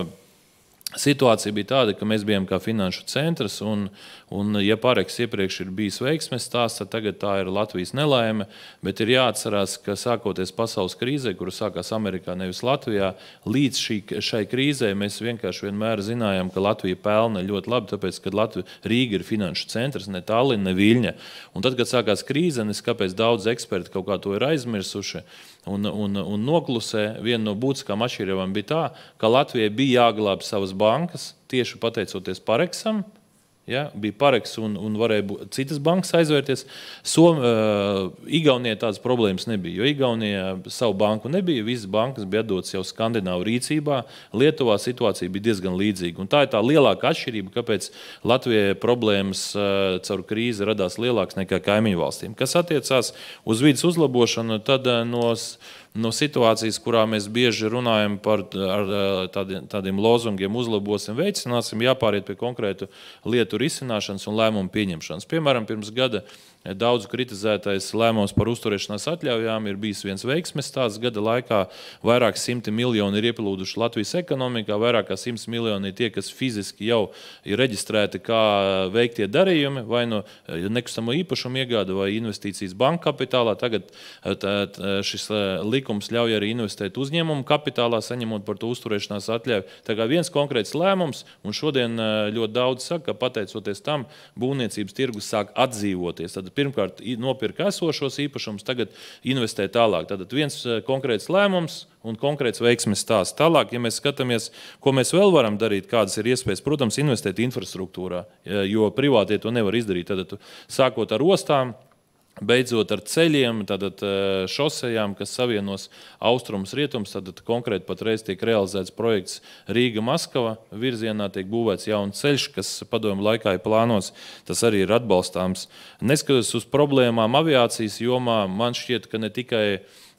S6: situācija bija tāda, ka mēs bijām kā finanšu centrs, un, un ja Pareks iepriekš ir bijis veiksmes stāsts, tad tagad tā ir Latvijas nelaime, bet ir jāatcerās, ka sākoties pasaules krīzē, kuru sākās Amerikā, nevis Latvijā, līdz šī, šai krīzē mēs vienkārši vienmēr zinājām, ka Latvija pelna ļoti labi, tāpēc, ka Latvija, Rīga ir finanšu centrs, ne Tallina, ne Viļņa. Un tad, kad sākās krīze, nes kāpēc daudz eksperti kaut kā to ir aizmirsuši, Un, un, un noklusē, viena no būtiskām atšķirībām bija tā, ka Latvijai bija jāglāb savas bankas, tieši pateicoties Pareksam, ja, bija Pareks un, un varēja būt citas bankas aizvērties. Som, uh, Igaunijai tādas problēmas nebija, jo Igaunijā savu banku nebija, visas bankas bija atdotas jau Skandināvu rīcībā, Lietuvā situācija bija diezgan līdzīga. Un tā ir tā lielāka atšķirība, kāpēc Latvijai problēmas uh, caur krīzi radās lielākas nekā kaimiņu valstīm. Kas attiecās uz vidas uzlabošanu, tad uh, no No situācijas, kurā mēs bieži runājam par ar tādiem, tādiem lozungiem uzlabosim, veicināsim, jāpāriet pie konkrētu lietu risināšanas un lēmumu pieņemšanas. Piemēram, pirms gada daudzu kritizētais lēmums par uzturēšanās atļaujām ir bijis viens veiksmes stāsts. Gada laikā vairāk simti miljoni ir ieplūduši Latvijas ekonomikā, vairāk kā simts miljoni ir tie, kas fiziski jau ir reģistrēti kā veiktie darījumi, vai no nekustamo īpašumu iegāda vai investīcijas banka kapitālā. Tagad tā, tā, šis likums ļauj arī investēt uzņēmumu kapitālā, saņemot par to uzturēšanās atļauju. Tā kā viens konkrēts lēmums, un šodien ļoti daudz saka, ka pateicoties tam būvniecības tirgus sāk atdzīvoties. Tad pirmkārt nopirka esošos īpašumus, tagad investē tālāk. Tātad viens konkrēts lēmums un konkrēts veiksmes stāsts. Tālāk, ja mēs skatāmies, ko mēs vēl varam darīt, kādas ir iespējas, protams, investēt infrastruktūrā, jo privātie to nevar izdarīt. Tātad sākot ar ostām, beidzot ar ceļiem, tātad šosejām, kas savienos austrumus rietums, tātad konkrēti patreiz tiek realizēts projekts Rīga-Maskava virzienā, tiek būvēts jauns ceļš, kas padomju laikā ir plānots, tas arī ir atbalstāms. Neskatoties uz problēmām aviācijas jomā, man šķiet, ka ne tikai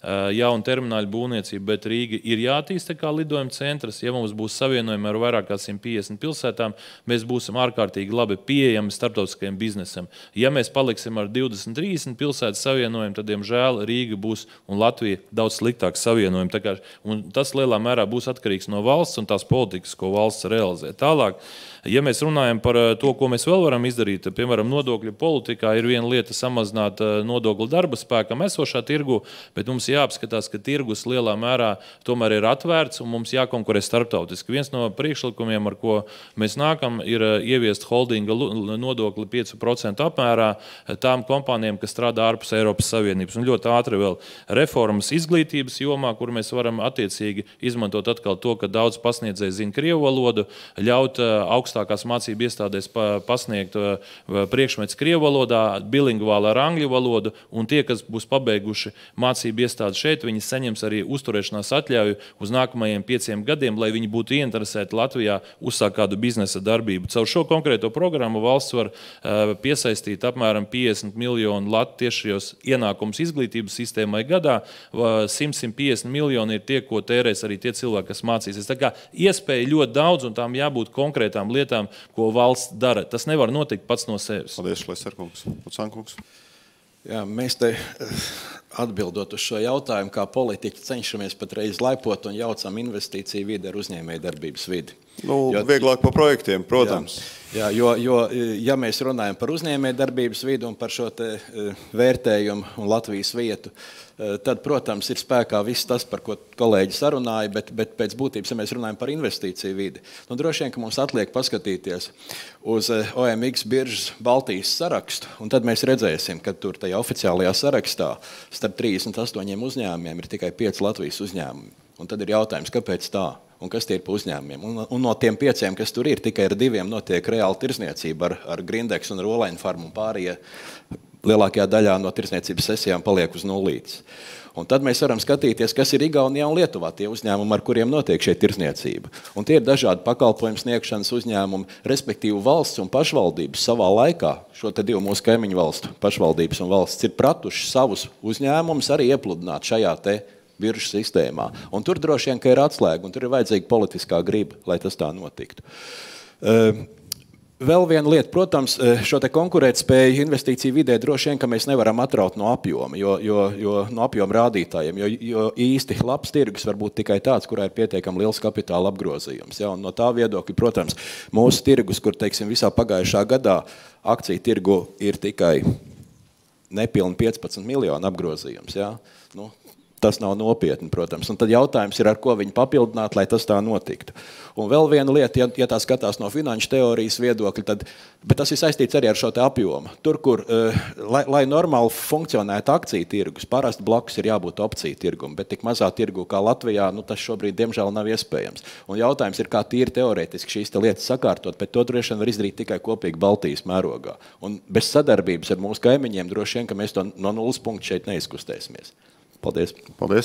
S6: jaunu termināļu būvniecību, bet Rīga ir jātīsta kā lidojuma centrs. Ja mums būs savienojumi ar vairāk kā simt piecdesmit pilsētām, mēs būsim ārkārtīgi labi pieejami starptautiskajam biznesam. Ja mēs paliksim ar divdesmit trīsdesmit pilsētas savienojumu, tad, diemžēl, Rīga būs un Latvija daudz sliktāk savienojumi. Tā kā, un tas lielā mērā būs atkarīgs no valsts un tās politikas, ko valsts realizē. Tālāk, ja mēs runājam par to, ko mēs vēl varam izdarīt, piemēram, nodokļu politikā ir viena lieta samazināt nodokli darba spēkam esošā tirgu, bet mums jāapskatās, ka tirgus lielā mērā tomēr ir atvērts un mums jākonkurē starptautiski. Viens no priekšlikumiem, ar ko mēs nākam, ir ieviest holdinga nodokli pieci procenti apmērā tām kompānijām, kas strādā ārpus Eiropas Savienības. Un ļoti ātri vēl reformas izglītības jomā, kur mēs varam attiecīgi izmantot atkal to, ka daudz pasniedzēji zina krievu valodu, ļaut augstākās mācību iestādēs pasniegt priekšmets krievu valodā, bilingvāli ar angļu valodu, un tie, kas būs pabeiguši mācību iestādi šeit, viņi saņems arī uzturēšanās atļauju uz nākamajiem pieciem gadiem, lai viņi būtu ieinteresēti Latvijā uzsākt kādu biznesa darbību. Caur šo konkrēto programmu valsts var piesaistīt apmēram piecdesmit miljonu latviešos ienākumus izglītības sistēmai gadā. simt līdz piecdesmit miljoni ir tie, ko tērēs arī tie cilvēki, kas mācīsies. Tā kā iespēja ļoti daudz, un tām jābūt konkrētām lietām, ko valsts dara. Tas nevar notikt pats no sevis.
S1: Paldies, Šleserkungs. Pucankungs.
S7: Jā, mēs te atbildot uz šo jautājumu, kā politiķi cenšamies patreiz laipot un jaucam investīciju vidi ar uzņēmēju darbības vidi.
S1: Nu, jo, vieglāk par projektiem, protams.
S7: Jā, jā jo, jo, ja mēs runājam par uzņēmēju darbības vidu un par šo te vērtējumu un Latvijas vietu, tad, protams, ir spēkā viss tas, par ko kolēģi sarunāja, bet, bet pēc būtības, ja mēs runājam par investīciju vidi, nu, droši vien, ka mums atliek paskatīties uz O M X biržas Baltijas sarakstu, un tad mēs redzēsim, ka tur tajā oficiālajā sarakstā starp trīsdesmit astoņiem uzņēmumiem ir tikai pieci Latvijas uzņēmumi. Un tad ir jautājums, kāpēc tā? Un kas tie ir pa uzņēmumiem? Un, un no tiem pieciem, kas tur ir, tikai ar diviem notiek reāla tirsniecība ar, ar Grindex un Rolainu farmu, un pārējie lielākajā daļā no tirsniecības sesijām paliek uz nulītes. Un tad mēs varam skatīties, kas ir Igaunijā un Lietuvā tie uzņēmumi, ar kuriem notiek šie tirsniecība. Un tie ir dažādi pakalpojumu sniegšanas uzņēmumi, respektīvi valsts un pašvaldības savā laikā, šo te divu mūsu kaimiņu valstu pašvaldības un valsts ir pratuši savus uzņēmumus arī iepludināt šajā te biržu sistēmā. Un tur droši vien, ka ir atslēga, un tur ir vajadzīga politiskā griba, lai tas tā notiktu. Vēl viena lieta, protams, šo te konkurētspēju investīciju vidē droši vien, ka mēs nevaram atraut no apjoma, jo, jo, jo no apjoma rādītājiem, jo, jo īsti labs tirgus var būt tikai tāds, kurā ir pietiekami liels kapitāla apgrozījums. Ja? Un no tā viedokļa, protams, mūsu tirgus, kur, teiksim, visā pagājušā gadā akciju tirgu ir tikai nepilni piecpadsmit miljonu apgrozījums. Ja? Nu, tas nav nopietni, protams. Un tad jautājums ir, ar ko viņi papildināt, lai tas tā notiktu. Un vēl viena lieta, ja, ja tā skatās no finanšu teorijas viedokļa, tad, bet tas ir saistīts arī ar šo te apjomu. Tur, kur, lai, lai normāli funkcionētu akciju tirgus, parasti blakus ir jābūt opciju tirgum, bet tik mazā tirgu kā Latvijā, nu, tas šobrīd, diemžēl, nav iespējams. Un jautājums ir, kā tīri teorētiski šīs te lietas sakārtot, bet to droši vien var izdarīt tikai kopīgi Baltijas mērogā. Un bez sadarbības ar mūsu kaimiņiem droši vien, ka mēs to no nulles punktu šeit neizkustēsimies. Paldies.
S1: Paldies.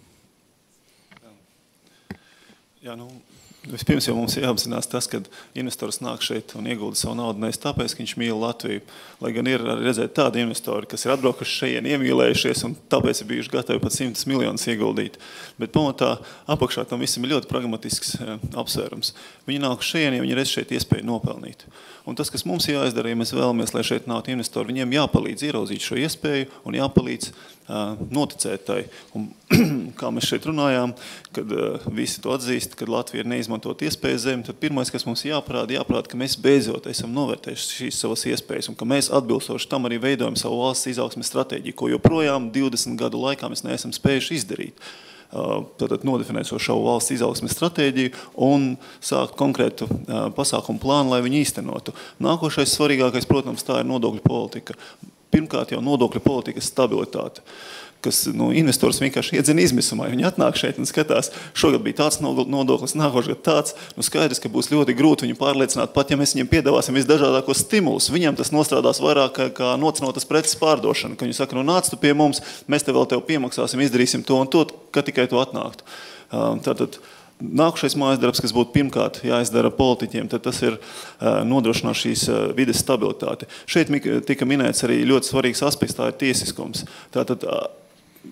S3: Jā, nu, vispirms jau mums jāapzinās tas, ka investors nāk šeit un iegulda savu naudu nevis tāpēc, ka viņš mīl Latviju. Lai gan ir redzēt tādi investori, kas ir atbraukuši šeit, iemīlējušies un tāpēc ir bijuši gatavi pat simtus miljonus ieguldīt. Bet pamatā apakšā tam visam ir ļoti pragmatisks apsvērums. Viņi nāk šeit, ja viņi redz šeit iespēju nopelnīt. Un tas, kas mums jāizdara, ja mēs vēlamies, lai šeit nāktu investori, viņiem jāpalīdz ieraudzīt šo iespēju un jāpalīdz uh, noticēt tai. Un, kā mēs šeit runājām, kad uh, visi to atzīst, kad Latvija ir neizmantot iespēju zemi, tad pirmais, kas mums jāparāda, jāparāda, ka mēs beidzot esam novērtējuši šīs savas iespējas un ka mēs atbilstoši tam arī veidojam savu valsts izaugsmes stratēģiju, ko joprojām divdesmit gadu laikā mēs neesam spējuši izdarīt. Tātad nodefinēt šo savu valsts izaugsmes stratēģiju un sākt konkrētu pasākumu plānu, lai viņi īstenotu. Nākošais svarīgākais, protams, tā ir nodokļu politika. Pirmkārt jau nodokļu politikas stabilitāte, kas nu, investors vienkārši iedzina izmisumā. Viņi atnāk šeit un skatās, šogad bija tāds nodoklis, nākošgad tāds. Nu, skaidrs, ka būs ļoti grūti viņu pārliecināt, pat ja mēs viņiem piedāvāsim visdažādākos stimulus. Viņam tas nostrādās vairāk kā, kā nocenotas preces pārdošana. Ka viņi saka, nu nāc tu pie mums, mēs te vēl tev piemaksāsim, izdarīsim to un to, ka tikai tu atnāktu. Tātad, nākušais mājas darbs, kas būtu pirmkārt jāizdara politiķiem, tad tas ir uh, nodrošināt šīs uh, vides stabilitāti. Šeit tika minēts arī ļoti svarīgs aspekts, tā ir tiesiskums. Tātad uh,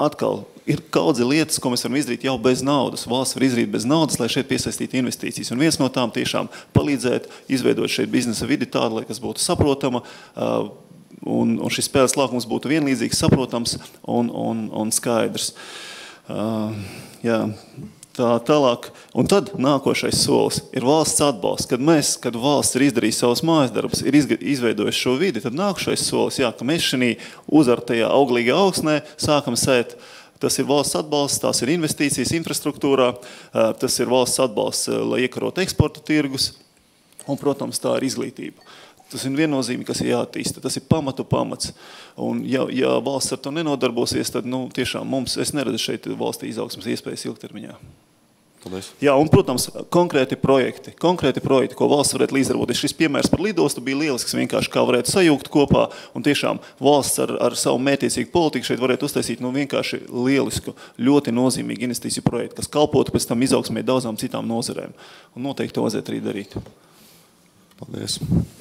S3: atkal ir kaudzi lietas, ko mēs varam izdarīt jau bez naudas. Valsts var izdarīt bez naudas, lai šeit piesaistītu investīcijas. Un viens no tām tiešām palīdzēt izveidot šeit biznesa vidi tādu, lai kas būtu saprotama, un, un šis spēles laukums būtu vienlīdzīgs, saprotams un, un, un skaidrs. Uh, jā, tā tālāk. Un tad nākošais solis ir valsts atbalsts. Kad mēs, kad valsts ir izdarījis savus mājas darbus, ir izveidojis šo vidi, tad nākošais solis, jā, ka mēs šī uzartajā auglīgā augsnē sākam sēt. Tas ir valsts atbalsts, tās ir investīcijas infrastruktūrā, tas ir valsts atbalsts, lai iekarot eksporta tirgus, un, protams, tā ir izglītība. Tas ir viennozīmīgi, kas ir jāattīsta, tas ir pamatu pamats. Un ja, ja valsts ar to nenodarbosies, tad nu, tiešām mums, es neredzu šeit valstī izaugsmas iespējas ilgtermiņā.
S1: Paldies.
S3: Jā, un, protams, konkrēti projekti, konkrēti projekti, ko valsts varētu līdzdarboties. Šis piemērs par lidostu bija lielisks, vienkārši kā varētu sajūgt kopā, un tiešām valsts ar, ar savu mērķiecīgu politiku šeit varētu uztaisīt nu, vienkārši lielisku, ļoti nozīmīgu investīciju projektu, kas kalpotu pēc tam izaugsmē daudzām citām nozarēm. Un noteikti to vajadzētu arī darīt.
S1: Paldies.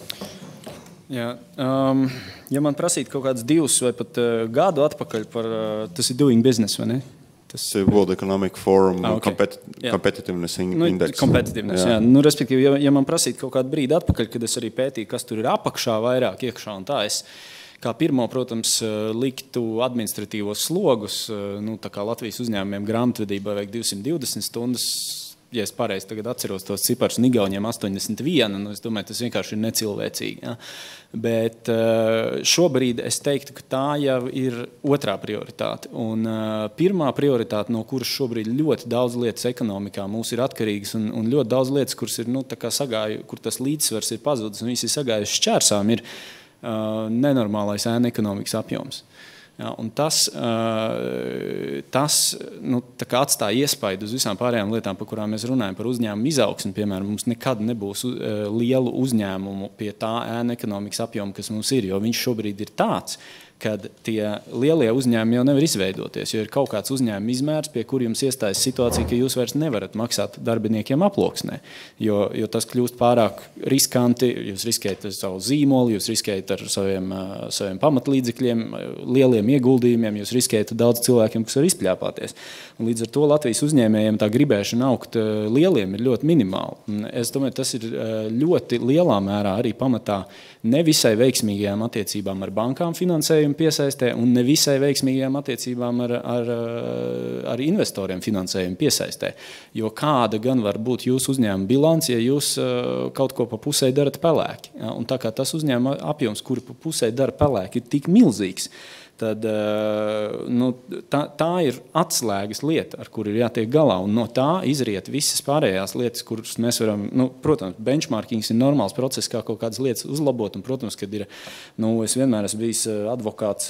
S4: Jā, um, ja man prasīt kaut kāds divus vai pat uh, gadu atpakaļ par, uh, tas ir doing business, vai ne?
S1: Tas ir World Economic Forum
S4: ah, okay.
S1: compet Competitiveness
S4: nu,
S1: Index.
S4: Competitiveness, jā. Jā. Nu, respektīvi, ja, ja man prasīt kaut kādu brīdi atpakaļ, kad es arī pētīju, kas tur ir apakšā vairāk, iekšā un tā, es kā pirmo, protams, liktu administratīvos slogus, nu, tā kā Latvijas uzņēmumiem grāmatvedībā vajag divsimt divdesmit stundas, ja es pareizi tagad atceros tos ciparus, un Igauniem astoņdesmit viena, nu, es domāju, tas vienkārši ir necilvēcīgi. Ja? Bet šobrīd es teiktu, ka tā jau ir otrā prioritāte. Un pirmā prioritāte, no kuras šobrīd ļoti daudz lietas ekonomikā mūs ir atkarīgas, un, un ļoti daudz lietas, kuras ir, nu, tā kā sagāju, kur tas līdzsvars ir pazudis, un visi ir sagājuši šķērsām, ir uh, nenormālais ēna ekonomikas apjoms. Ja, un tas, tas nu, atstāja iespaidu uz visām pārējām lietām, par kurām mēs runājam, par uzņēmumu izaugsmi. Piemēram, mums nekad nebūs lielu uzņēmumu pie tā ēna ekonomikas apjoma, kas mums ir, jo viņš šobrīd ir tāds, kad tie lielie uzņēmumi jau nevar izveidoties, jo ir kaut kāds uzņēmuma izmērs, pie kur jums iestājas situācija, ka jūs vairs nevarat maksāt darbiniekiem aploksnē, jo, jo tas kļūst pārāk riskanti, jūs riskējat ar savu zīmolu, jūs riskējat ar saviem, saviem pamatlīdzekļiem, lieliem ieguldījumiem, jūs riskējat ar daudz cilvēkiem, kas var izpļāpāties. Un līdz ar to Latvijas uzņēmējiem tā gribēšana augt lieliem ir ļoti minimāla. Un es domāju, tas ir ļoti lielā mērā arī pamatā nevisai veiksmīgajām attiecībām ar bankām finansējumu piesaistē un nevisai veiksmīgajām attiecībām ar, ar, ar investoriem finansējumu piesaistē. Jo kāda gan var būt jūsu uzņēmuma bilants, ja jūs kaut ko pa pusē darat pelēki. Ja? Un tā kā tas uzņēmuma apjoms, kuri pa pusē dara pelēki, ir tik milzīgs, tad nu, tā, tā ir atslēgas lieta, ar kuru ir jātiek galā. Un no tā izriet visas pārējās lietas, kuras mēs varam, nu, protams, benchmarkings ir normāls process, kā kaut kādas lietas uzlabot. Un, protams, kad ir, nu, es vienmēr esmu bijis advokāts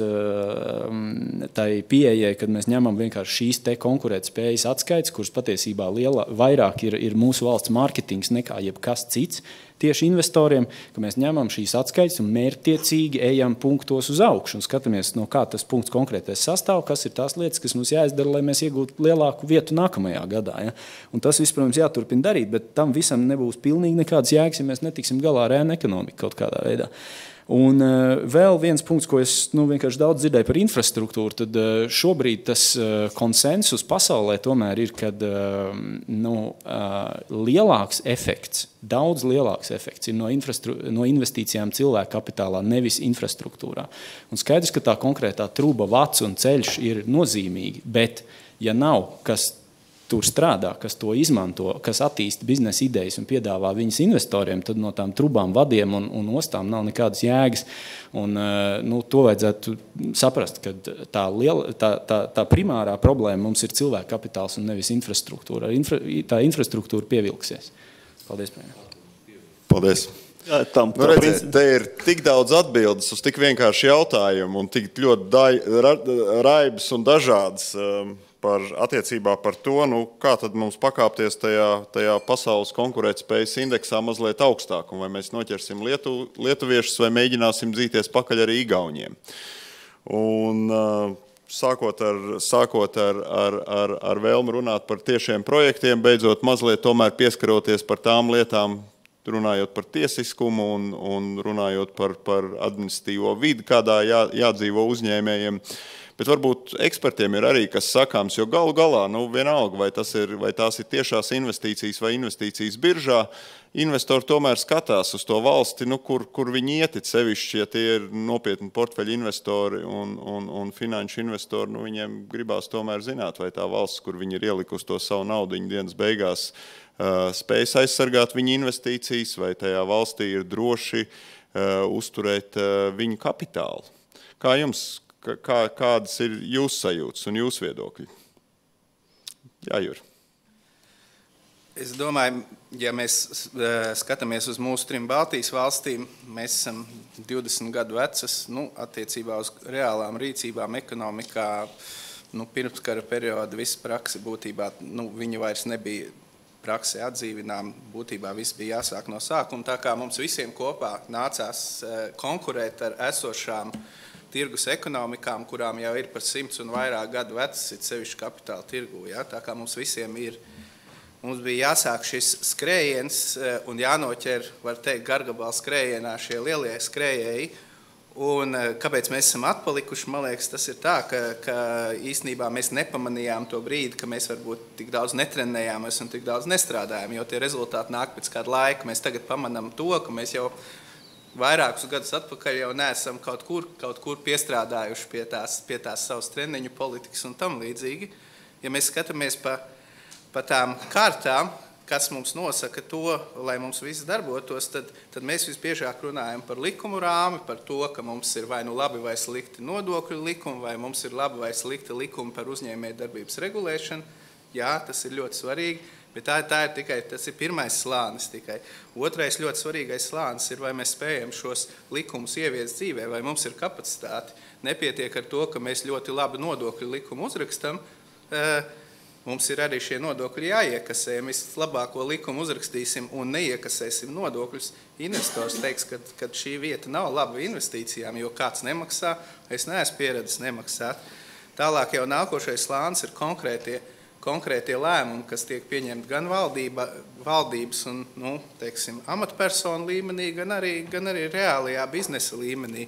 S4: tai pieejai, kad mēs ņemam vienkārši šīs te konkurētspējas atskaites, kuras patiesībā liela, vairāk ir, ir mūsu valsts mārketings nekā jebkas cits. Tieši investoriem, ka mēs ņemam šīs atskaites un mērķtiecīgi ejam punktos uz augšu un skatāmies, no kā tas punkts konkrētais sastāv, kas ir tās lietas, kas mums jāizdara, lai mēs iegūtu lielāku vietu nākamajā gadā. Ja? Un tas viss, protams, jāturpina darīt, bet tam visam nebūs pilnīgi nekādas jēgas, ja mēs netiksim galā ar ēna ekonomiku kaut kādā veidā. Un uh, vēl viens punkts, ko es nu, vienkārši daudz dzirdēju par infrastruktūru, tad uh, šobrīd tas uh, konsensus pasaulē tomēr ir, kad uh, nu, uh, lielāks efekts, daudz lielāks efekts ir no, no investīcijām cilvēku kapitālā, nevis infrastruktūrā. Un skaidrs, ka tā konkrētā truba, vats un ceļš ir nozīmīgi, bet ja nav, kas tur strādā, kas to izmanto, kas attīsta biznesa idejas un piedāvā viņas investoriem, tad no tām trubām, vadiem un, un ostām nav nekādas jēgas. Un, nu, to vajadzētu saprast, ka tā, liela, tā, tā, tā primārā problēma mums ir cilvēka kapitāls un nevis infrastruktūra. Infra, tā infrastruktūra pievilksies. Paldies, Pēņā.
S1: Paldies.
S3: Jā, tam,
S1: nu, redziet, te ir tik daudz atbildes uz tik vienkārši jautājumu un tik ļoti dai, ra, raibas un dažādas um, par attiecībā par to, nu, kā tad mums pakāpties tajā, tajā pasaules konkurētspējas indeksā mazliet augstāk, un vai mēs noķersim Lietu, lietuviešus vai mēģināsim dzīties pakaļ arī igauņiem. Un uh, sākot, ar, sākot ar, ar, ar, ar vēlmi runāt par tiešiem projektiem, beidzot mazliet tomēr pieskaroties par tām lietām, runājot par tiesiskumu un, un runājot par, par administratīvo vidi, kādā jā, jādzīvo uzņēmējiem. Bet varbūt ekspertiem ir arī kas sakāms, jo galu galā, nu vienalga, vai, tas ir, vai tās ir tiešās investīcijas vai investīcijas biržā, investori tomēr skatās uz to valsti, nu, kur, kur viņi ietic sevišķi, ja tie ir nopietni portfeļu investori un, un, un finanšu investori, nu, viņiem gribās tomēr zināt, vai tā valsts, kur viņi ir ielikusi to savu naudu, viņa dienas beigās uh, spējas aizsargāt viņa investīcijas, vai tajā valstī ir droši uh, uzturēt uh, viņu kapitālu. Kā jums, kā, kādas ir jūsu sajūtas un jūsu viedokļi? Jā, Jur.
S12: Es domāju, ja mēs skatāmies uz mūsu trim Baltijas valstīm, mēs esam divdesmit gadu vecas, nu, attiecībā uz reālām rīcībām ekonomikā, nu, pirmskara perioda visa praksa būtībā, nu, viņa vairs nebija praksē atdzīvinām, būtībā viss bija jāsāk no sākuma, tā kā mums visiem kopā nācās konkurēt ar esošām tirgus ekonomikām, kurām jau ir par simts un vairāk gadu vecas, ir sevišķi kapitāla tirgu, ja? Tā kā mums visiem ir Mums bija jāsāk šis skrējiens un jānoķer, var teikt, gargabala skrējienā šie lielie skrējēji. Un kāpēc mēs esam atpalikuši, man liekas, tas ir tā, ka, ka īstenībā mēs nepamanījām to brīdi, ka mēs varbūt tik daudz netrenējāmies un tik daudz nestrādājām, jo tie rezultāti nāk pēc kāda laika. Mēs tagad pamanām to, ka mēs jau vairākus gadus atpakaļ jau neesam kaut kur, kaut kur piestrādājuši pie tās, pie tās savas treniņu politikas un tam līdzīgi. Ja mēs skatāmies pa pa tām kārtām, kas mums nosaka to, lai mums viss darbotos, tad, tad mēs visbiežāk runājam par likumu rāmi, par to, ka mums ir vai nu labi vai slikti nodokļu likumi, vai mums ir labi vai slikti likumi par uzņēmēju darbības regulēšanu. Jā, tas ir ļoti svarīgi, bet tā, tā ir tikai, tas ir pirmais slānis tikai. Otrais ļoti svarīgais slānis ir, vai mēs spējam šos likumus ieviest dzīvē, vai mums ir kapacitāti. Nepietiek ar to, ka mēs ļoti labi nodokļu likumu uzrakstam, mums ir arī šie nodokļi jāiekasē. Ja mēs labāko likumu uzrakstīsim un neiekasēsim nodokļus, investors teiks, ka, ka šī vieta nav laba investīcijām, jo kāds nemaksā, es neesmu pieredzis nemaksāt. Tālāk jau nākošais slānis ir konkrētie, konkrētie lēmumi, kas tiek pieņemti gan valdība, valdības un, nu, teiksim, amatpersonu līmenī, gan arī, gan arī reālajā biznesa līmenī.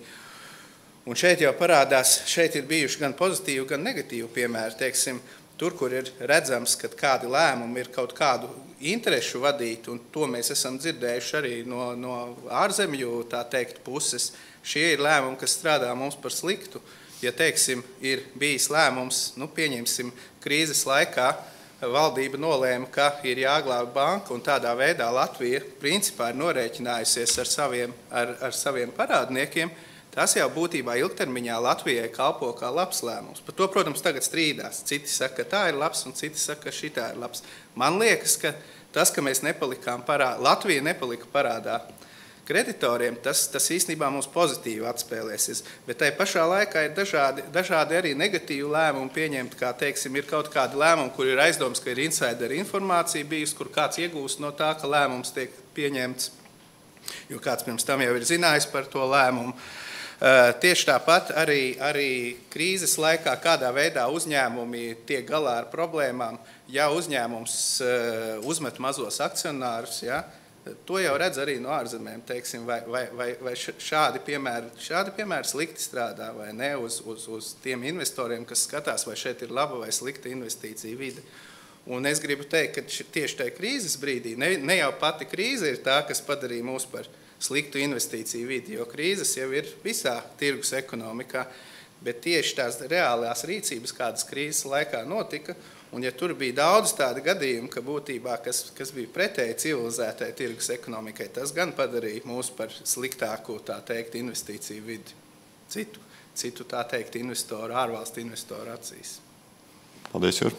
S12: Un šeit jau parādās, šeit ir bijuši gan pozitīvi, gan negatīvi piemēri, teiksim, tur, kur ir redzams, ka kādi lēmumi ir kaut kādu interešu vadīti, un to mēs esam dzirdējuši arī no, no ārzemju, tā teikt, puses, šie ir lēmumi, kas strādā mums par sliktu. Ja, teiksim, ir bijis lēmums, nu, pieņemsim, krīzes laikā, valdība nolēma, ka ir jāglāb banka, un tādā veidā Latvija principā ir norēķinājusies ar saviem, ar, ar saviem parādniekiem, tas jau būtībā ilgtermiņā Latvijai kalpo kā labs lēmums. Par to, protams, tagad strīdās. Citi saka, ka tā ir labs, un citi saka, ka šitā ir labs. Man liekas, ka tas, ka mēs nepalikām parādā, Latvija nepalika parādā kreditoriem, tas, tas īstenībā mums pozitīvi atspēlēsies. Bet tai pašā laikā ir dažādi, dažādi arī negatīvi lēmumi pieņemti, kā, teiksim, ir kaut kādi lēmumi, kur ir aizdoms, ka ir insider informācija bijusi, kur kāds iegūst no tā, ka lēmums tiek pieņemts, jo kāds pirms tam jau ir zinājis par to lēmumu. Tieši tāpat arī, arī krīzes laikā, kādā veidā uzņēmumi tiek galā ar problēmām, ja uzņēmums uzmet mazos akcionārus, ja, to jau redz arī no ārzemēm, teiksim, vai, vai, vai, vai šādi piemēri, šādi piemēri slikti strādā vai ne uz, uz, uz tiem investoriem, kas skatās, vai šeit ir laba vai slikta investīcija vide. Un es gribu teikt, ka tieši tajā krīzes brīdī, ne, ne jau pati krīze ir tā, kas padarīja mūs par sliktu investīciju vidi, jo krīzes jau ir visā tirgus ekonomikā, bet tieši tās reālās rīcības, kādas krīzes laikā notika, un ja tur bija daudz tādi gadījumi, ka būtībā, kas, kas bija pretēji civilizētai tirgus ekonomikai, tas gan padarīja mūs par sliktāku, tā teikt, investīciju vidi. Citu, citu tā teikt, investoru, ārvalstu investoru acīs.
S1: Paldies, Jur.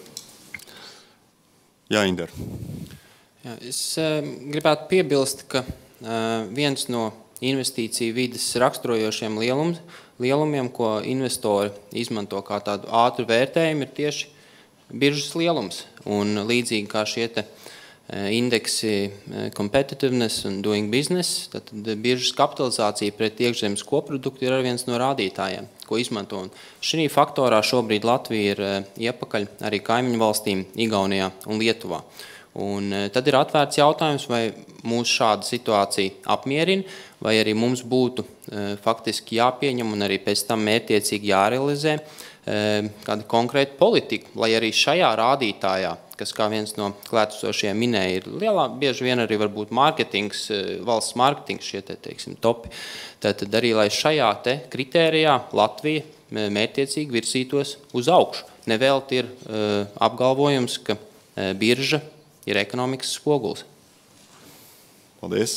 S1: Jā, Inder.
S13: Jā, es uh, gribētu piebilst, ka Uh, viens no investīciju vides raksturojošiem lielums, lielumiem, ko investori izmanto kā tādu ātru vērtējumu, ir tieši biržas lielums. Un līdzīgi kā šie te uh, indeksi uh, competitiveness un doing business, tad biržas kapitalizācija pret iekšzemes koproduktu ir viens no rādītājiem, ko izmanto. Un šī faktorā šobrīd Latvija ir uh, iepakaļ arī kaimiņu valstīm Igaunijā un Lietuvā. Un tad ir atvērts jautājums, vai mūs šāda situācija apmierina, vai arī mums būtu e, faktiski jāpieņem un arī pēc tam mērķtiecīgi jārealizē e, kāda konkrēta politika, lai arī šajā rādītājā, kas kā viens no klātesošajiem minēja, ir lielā, bieži vien arī varbūt mārketings, valsts mārketings šie te, teiksim, topi. Tātad arī, lai šajā te kritērijā Latvija mērķtiecīgi virsītos uz augšu. Nevēlt ir apgalvojums, ka birža ir ekonomikas spogulis.
S1: Paldies.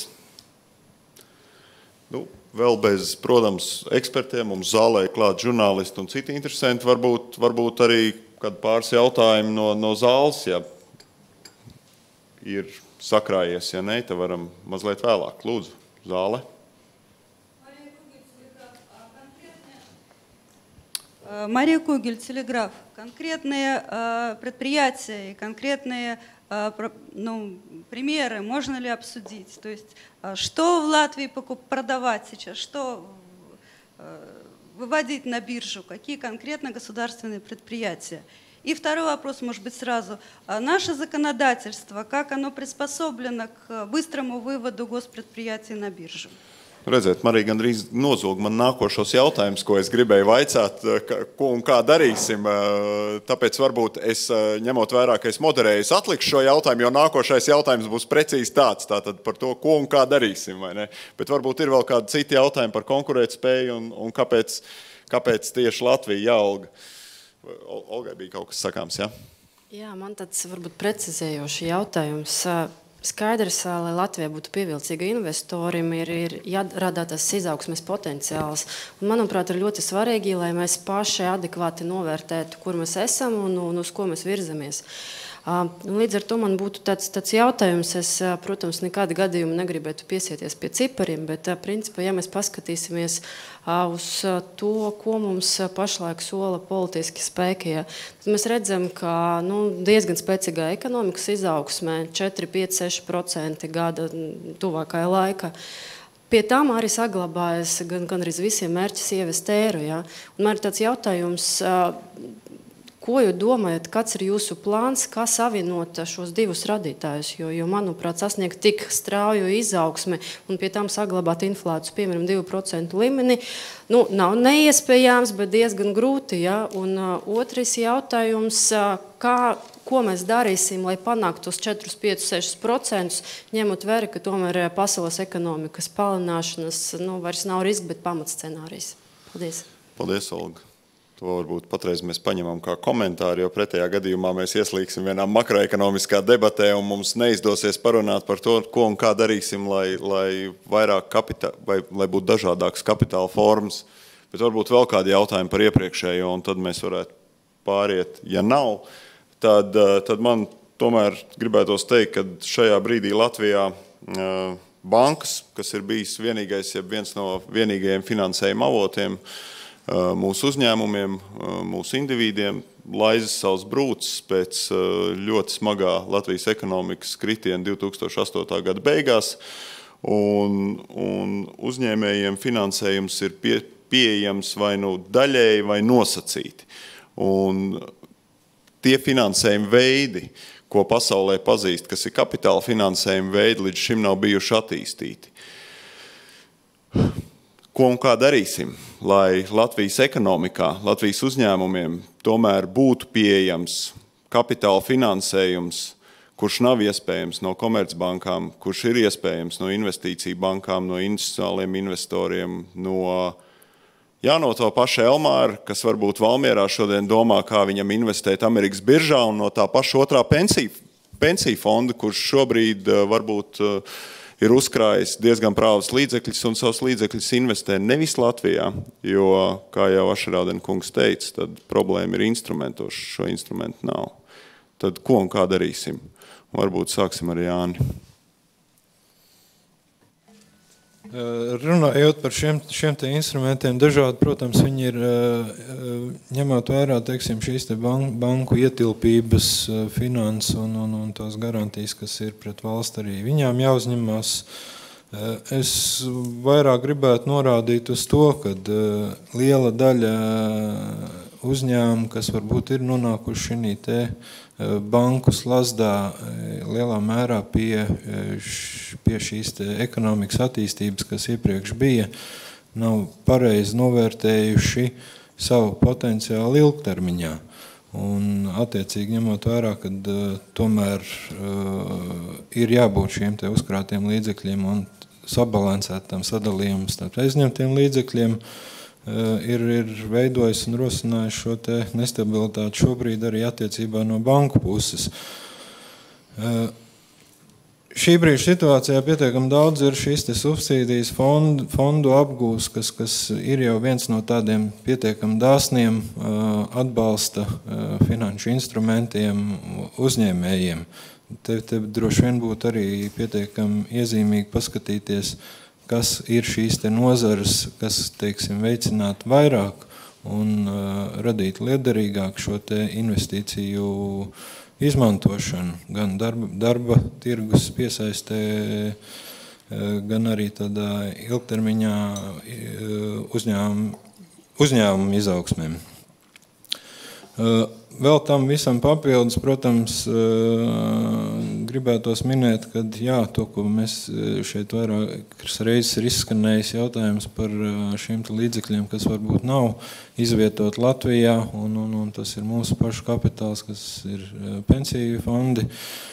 S1: Nu, vēl bez, protams, ekspertiem, mums zālē klāt žurnālisti un citi interesanti, varbūt, varbūt arī kādi pāris jautājumi no, no zāles, ja ir sakrājies, ja ne, tad varam mazliet vēlāk. Lūdzu, zāle.
S14: Мария Кугель, Телеграф. Конкретные э, предприятия и конкретные э, ну, примеры можно ли обсудить? То есть, э, что в Латвии покуп, продавать сейчас, что э, выводить на биржу, какие конкретно государственные предприятия? И второй вопрос, может быть, сразу. Наше законодательство, как оно приспособлено к быстрому выводу госпредприятий на биржу?
S1: Redziet, Marija gandrīz nozog man nākošos jautājumus, ko es gribēju vaicāt, ko un kā darīsim. Tāpēc varbūt es, ņemot vērā, ka es moderēju, es atlikšu šo jautājumu, jo nākošais jautājums būs precīzi tāds, tātad par to, ko un kā darīsim, vai ne? Bet varbūt ir vēl kādi citi jautājumi par konkurētspēju un, un kāpēc, kāpēc tieši Latvija jāalga. Olgai bija kaut kas sakāms, jā?
S10: Jā, man tāds varbūt precizējoši jautājums. Skaidrs, lai Latvijai būtu pievilcīga investoriem, ir, ir jārada tas izaugsmes potenciāls. Un, manuprāt, ir ļoti svarīgi, lai mēs paši adekvāti novērtētu, kur mēs esam un, un uz ko mēs virzamies. Līdz ar to man būtu tāds, tāds jautājums. Es, protams, nekāda gadījuma negribētu piesieties pie cipariem, bet, principā, ja mēs paskatīsimies uz to, ko mums pašlaik sola politiski spēki, tad mēs redzam, ka nu, diezgan spēcīgā ekonomikas izaugsmē, četri, pieci, seši procenti gada tuvākajā laikā. Pie tām arī saglabājas gan, gan arī visiem mērķis ievest eiro. Ja? Un man ir tāds jautājums, ko jūs domājat, kāds ir jūsu plāns, kā savienot šos divus radītājus? Jo, jo manuprāt, sasniegt tik strauju izaugsmi un pie tām saglabāt inflāciju, piemēram, divu procentu līmeni, nu, nav neiespējams, bet diezgan grūti. Ja? Un uh, otrs jautājums, uh, kā, ko mēs darīsim, lai panāktu tos četri, pieci, seši procenti, ņemot vērā, ka tomēr pasaules ekonomikas palināšanas nu, vairs nav riska, bet pamatscenārijs. Paldies.
S1: Paldies, Olga. To varbūt patreiz mēs paņemam kā komentāru, jo pretējā gadījumā mēs ieslīgsim vienā makroekonomiskā debatē un mums neizdosies parunāt par to, ko un kā darīsim, lai, lai vairāk kapitāla, vai lai būtu dažādākas kapitāla formas. Bet varbūt vēl kādi jautājumi par iepriekšējo, un tad mēs varētu pāriet. Ja nav, tad, tad man tomēr gribētos teikt, ka šajā brīdī Latvijā bankas, kas ir bijis vienīgais, ja viens no vienīgajiem finansējuma avotiem, mūsu uzņēmumiem, mūsu individiem, laizas savus brūces pēc ļoti smagā Latvijas ekonomikas kritiena divi tūkstoši astotā gada beigās, un, un uzņēmējiem finansējums ir pie, pieejams vai nu daļēji vai nosacīti. Un tie finansējuma veidi, ko pasaulē pazīst, kas ir kapitāla finansējuma veidi, līdz šim nav bijuši attīstīti. Ko un kā darīsim, lai Latvijas ekonomikā, Latvijas uzņēmumiem tomēr būtu pieejams kapitāla finansējums, kurš nav iespējams no komercbankām, kurš ir iespējams no investīciju bankām, no institucionāliem investoriem, no, jā, no to paša Elmāra, kas varbūt Valmierā šodien domā, kā viņam investēt Amerikas biržā, un no tā paša otrā pensiju, pensiju fonda, kurš šobrīd varbūt ir uzkrājis diezgan prāvas līdzekļus un savus līdzekļus investē nevis Latvijā, jo, kā jau Ašerādena kungs teica, tad problēma ir instrumentos, šo instrumentu nav. Tad ko un kā darīsim? Varbūt sāksim ar Jāni.
S5: Runājot par šiem, šiem te instrumentiem, dažādi, protams, viņi ir ņemot vērā, teiksim, šīs te banku ietilpības finanses un, un, un tās garantijas, kas ir pret valsts arī. Viņām jāuzņemās. Es vairāk gribētu norādīt uz to, ka liela daļa uzņēmumu, kas varbūt ir nonākuši šī te banku slazdā lielā mērā pie, pie šīs te ekonomikas attīstības, kas iepriekš bija, nav pareizi novērtējuši savu potenciālu ilgtermiņā. Un attiecīgi ņemot vērā, ka uh, tomēr uh, ir jābūt šiem te uzkrātiem līdzekļiem un sabalansētam sadalījumam starp aizņemtiem līdzekļiem, uh, ir, ir veidojis un rosinājis šo te nestabilitāti šobrīd arī attiecībā no banku puses. Uh, Šī brīža situācijā pietiekami daudz ir šīs te subsīdijas fondu, fondu apgūs, kas, kas ir jau viens no tādiem pietiekami dāsniem uh, atbalsta uh, finanšu instrumentiem uzņēmējiem. Te, te droši vien būtu arī pietiekami iezīmīgi paskatīties, kas ir šīs te nozares, kas, teiksim, veicinātu vairāk un uh, radīt liederīgāk šo te investīciju izmantošanu, gan darba, darba tirgus piesaistē, gan arī tādā ilgtermiņā uzņēmuma, uzņēmuma izaugsmēm. Vēl tam visam papildus, protams, gribētos minēt, ka jā, to, ko mēs šeit vairākas reizes ir izskanējis jautājums par šiem līdzekļiem, kas varbūt nav izvietot Latvijā, un, un, un tas ir mūsu pašu kapitāls, kas ir pensiju fondi.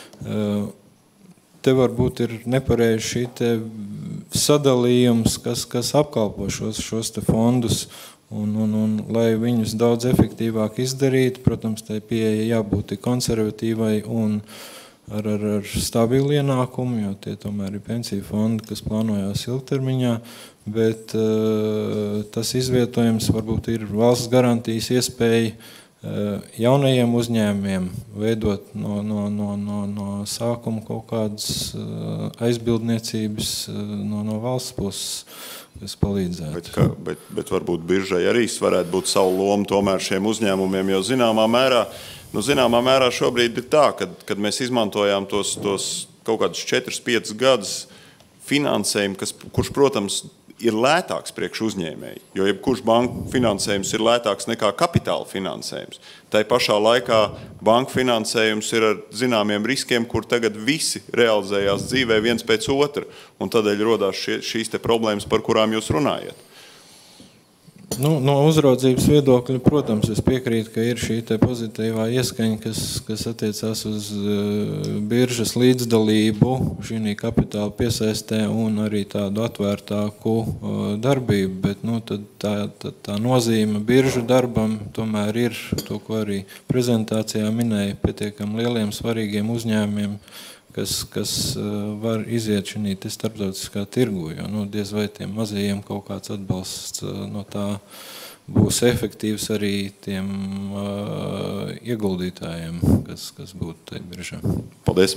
S5: Te varbūt ir nepareizi šī te sadalījums, kas, kas apkalpo šos, šos te fondus, Un, un, un, lai viņus daudz efektīvāk izdarītu, protams, tai pieeja jābūt konservatīvai un ar, ar, ar stabilu ienākumu, jo tie tomēr ir pensiju fondi, kas plānojās ilgtermiņā, bet uh, tas izvietojums varbūt ir valsts garantijas iespēja uh, jaunajiem uzņēmumiem veidot no, no, no, no, no sākuma kaut kādas uh, aizbildniecības uh, no, no valsts puses. kas palīdzētu.
S1: Bet, ka, bet, bet varbūt biržai arī varētu būt savu lomu tomēr šiem uzņēmumiem, jo zināmā mērā, nu, zināmā mērā šobrīd ir tā, kad, kad mēs izmantojām tos, tos kaut kādus četrus, piecus gadus finansējumu, kas, kurš, protams, ir lētāks priekš uzņēmēji, jo jebkurš banku finansējums ir lētāks nekā kapitāla finansējums. Tai pašā laikā banku finansējums ir ar zināmiem riskiem, kur tagad visi realizējās dzīvē viens pēc otra, un tādēļ rodās šie, šīs te problēmas, par kurām jūs runājat.
S5: Nu, no uzraudzības viedokļa, protams, es piekrītu, ka ir šī te pozitīvā ieskaņa, kas, kas attiecās uz uh, biržas līdzdalību, šī kapitāla piesaistē un arī tādu atvērtāku uh, darbību, bet nu, tad tā, tā, tā nozīme biržu darbam tomēr ir to, ko arī prezentācijā minēja, pietiekam lieliem svarīgiem uzņēmumiem, kas, kas var iziet šī starptautiskā tirgu, jo nu, diez vai tiem mazajiem kaut kāds atbalsts no tā būs efektīvs arī tiem uh, ieguldītājiem, kas, kas būtu tajā biržā.
S1: Paldies.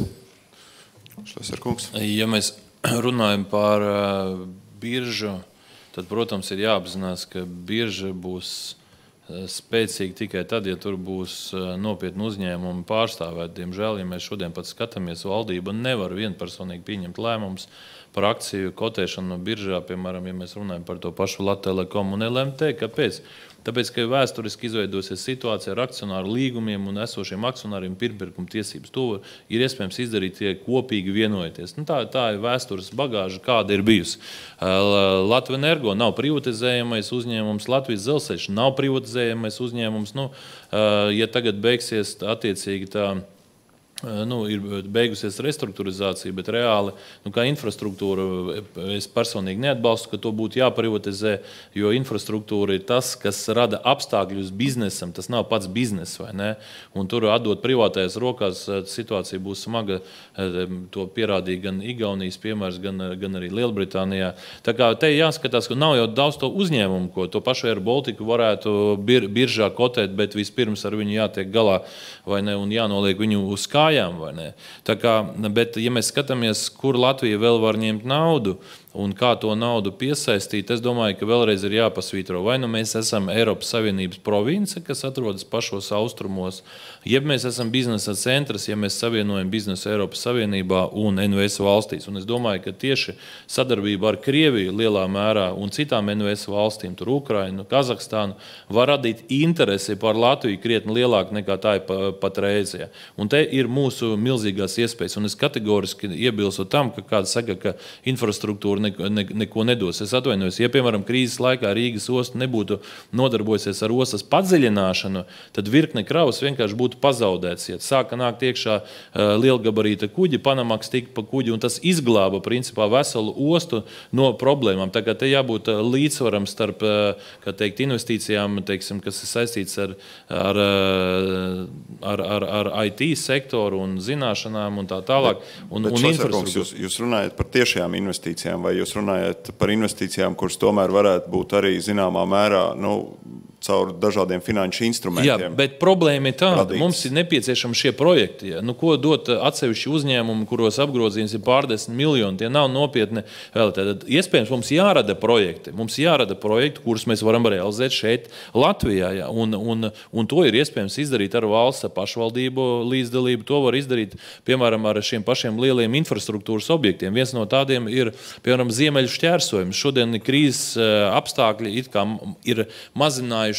S1: Šis ir kungs.
S6: Ja mēs runājam par uh, biržu, tad, protams, ir jāapzinās, ka birža būs spēcīgi tikai tad, ja tur būs nopietni uzņēmumi pārstāvēt. Diemžēl, ja mēs šodien pat skatāmies, valdība nevar vienpersonīgi pieņemt lēmumus par akciju kotēšanu no biržā, piemēram, ja mēs runājam par to pašu Latelekom un L M T. Kāpēc? Tāpēc, ka vēsturiski izveidosies situācija ar akcionāru līgumiem un esošiem akcionāriem pirmpirkuma tiesības. To ir iespējams izdarīt, ja kopīgi vienojoties. Nu, tā, tā ir vēstures bagāža, kāda ir bijusi. Latvenergo nav privatizējamais uzņēmums, Latvijas dzelzceļš nav privatizējamais uzņēmums. Nu, ja tagad beigsies attiecīgi tā, nu, ir beigusies restruktūrizācija, bet reāli, nu, kā infrastruktūra, es personīgi neatbalstu, ka to būtu jāprivatizē, jo infrastruktūra ir tas, kas rada apstākļus biznesam, tas nav pats biznes, vai ne? Un tur atdot privātajās rokās, situācija būs smaga, to pierādīja gan Igaunijas piemērs, gan, gan arī Lielbritānijā. Tā kā te jāskatās, ka nav jau daudz to uzņēmumu, ko to pašu Air Baltiku varētu bir, biržā kotēt, bet vispirms ar viņu jātiek galā, vai ne, un jānoliek viņu uz kā vai ne. Tā kā, bet, ja mēs skatāmies, kur Latvija vēl var ņemt naudu un kā to naudu piesaistīt, es domāju, ka vēlreiz ir jāpasvītro. Vai nu mēs esam Eiropas Savienības province, kas atrodas pašos austrumos, jeb mēs esam biznesa centrs, ja mēs savienojam biznesu Eiropas Savienībā un N V S valstīs. Un es domāju, ka tieši sadarbība ar Krieviju lielā mērā un citām N V S valstīm, tur Ukrainu, Kazahstānu, var radīt interesi par Latviju krietni lielāku nekā tā ir patreiz. Un te ir mūsu milzīgās iespējas. Un es kategoriski iebilstu tam, ka kāds saka, ka infrastruktūra ne, ne, neko nedos. Es atvainojos, ja, piemēram, krīzes laikā Rīgas osta nebūtu nodarbojusies ar ostas padziļināšanu, tad virkne kravas vienkārši būtu pazaudēts. Ja sāka nākt iekšā lielgabarīta kuģi, Panamaks tika pa kuģi, un tas izglāba principā veselu ostu no problēmām. Tā kā te jābūt līdzsvaram starp, kā teikt, investīcijām, teiksim, kas ir saistīts ar, ar, ar, ar, ar I T sektoru un zināšanām un tā tālāk. Un,
S1: Bet,
S6: un
S1: infrastruktūru. Jūs, jūs runājat par tiešajām investīcijām, vai jūs runājat par investīcijām, kuras tomēr varētu būt arī zināmā mērā, nu, caur dažādiem finanšu instrumentiem?
S6: Jā, bet problēma ir tāda,
S1: radīts.
S6: Mums ir nepieciešami šie projekti. Ja? Nu, ko dot atsevišķi uzņēmumi, kuros apgrozījums ir pārdesmit miljoni, tie nav nopietni vēl. Tad iespējams mums jārada projekti, mums jārada projekti, kurus mēs varam realizēt šeit Latvijā. Ja? Un, un, un to ir iespējams izdarīt ar valsts pašvaldību līdzdalību. To var izdarīt, piemēram, ar šiem pašiem lieliem infrastruktūras objektiem. Viens no tādiem ir, piemēram, ziemeļu šķērsojums. Šodien krīzes apstākļi it kā ir mazinājušies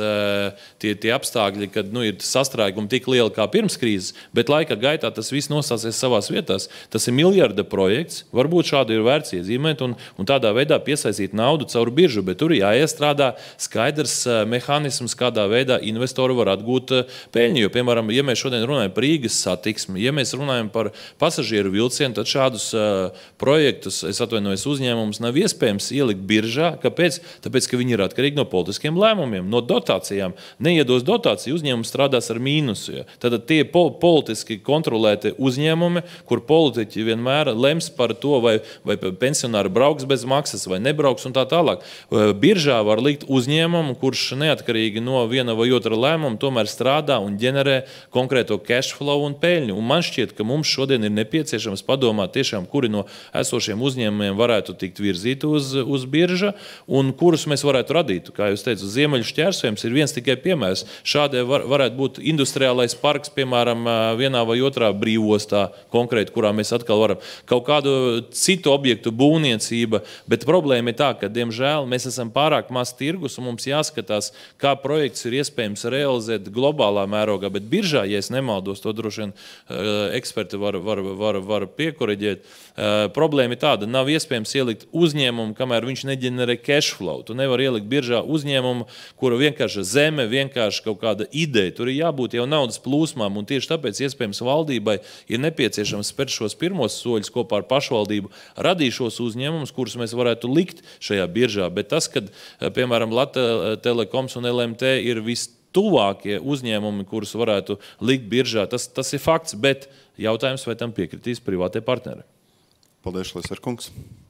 S6: tie, tie apstākļi, kad nu, ir sastrēgumi tik lieli kā pirms krīzes, bet laika gaitā tas viss nostāsies savās vietās. Tas ir miljarda projekts, varbūt šādu ir vērts iezīmēt un, un tādā veidā piesaistīt naudu caur biržu, bet tur jāiestrādā skaidrs mehānisms, kādā veidā investori var atgūt peļņu. Jo, piemēram, ja mēs šodien runājam par Rīgas satiksmi, ja mēs runājam par pasažieru vilcienu, tad šādus uh, projektus, es atvainojos, uzņēmumus nav iespējams ielikt biržā. Kāpēc? Tāpēc, ka viņi ir atkarīgi no politiskiem lēmumiem, no dotācijām. Neiedos dotāciju, uzņēmums strādās ar mīnusu. Ja. Tad tie pol politiski kontrolēti uzņēmumi, kur politiķi vienmēr lems par to, vai, vai pensionāri brauks bez maksas, vai nebrauks un tā tālāk. Biržā var likt uzņēmumu, kurš neatkarīgi no viena vai otra lēmuma tomēr strādā un ģenerē konkrēto cash flow un peļņu. Un man šķiet, ka mums šodien ir nepieciešams padomāt tiešām, kuri no esošiem uzņēmumiem varētu tikt virzīti uz, uz birža un kurus mēs varētu radīt. Kā jūs teicu, ziemeļu šķērsojums ir viens tikai piemērs. Šādai var, varētu būt industriālais parks, piemēram, vienā vai otrā brīvostā konkrēti, kurā mēs atkal varam kaut kādu citu objektu būvniecība, bet problēma ir tā, ka, diemžēl, mēs esam pārāk maz tirgus un mums jāskatās, kā projekts ir iespējams realizēt globālā mērogā, bet biržā, ja es nemaldos, to droši vien eksperti var, var, var, var piekoriģēt. Problēma ir tāda, nav iespējams ielikt uzņēmumu, kamēr viņš neģenerē cash flow. Tu nevar ielikt biržā uzņēmumu, kura vienkārši zeme, vienkārši kaut kāda ideja. Tur ir jābūt jau naudas plūsmām, un tieši tāpēc iespējams valdībai ir nepieciešams spērt šos pirmos soļus kopā ar pašvaldību, radīt šos uzņēmumus, kurus mēs varētu likt šajā biržā. Bet tas, kad, piemēram, Latvijas Telekoms un L M T ir vistuvākie uzņēmumi, kurus varētu likt biržā, tas, tas ir fakts, bet jautājums, vai tam piekritīs privātie partneri.
S1: Paldies, Lesar kungs.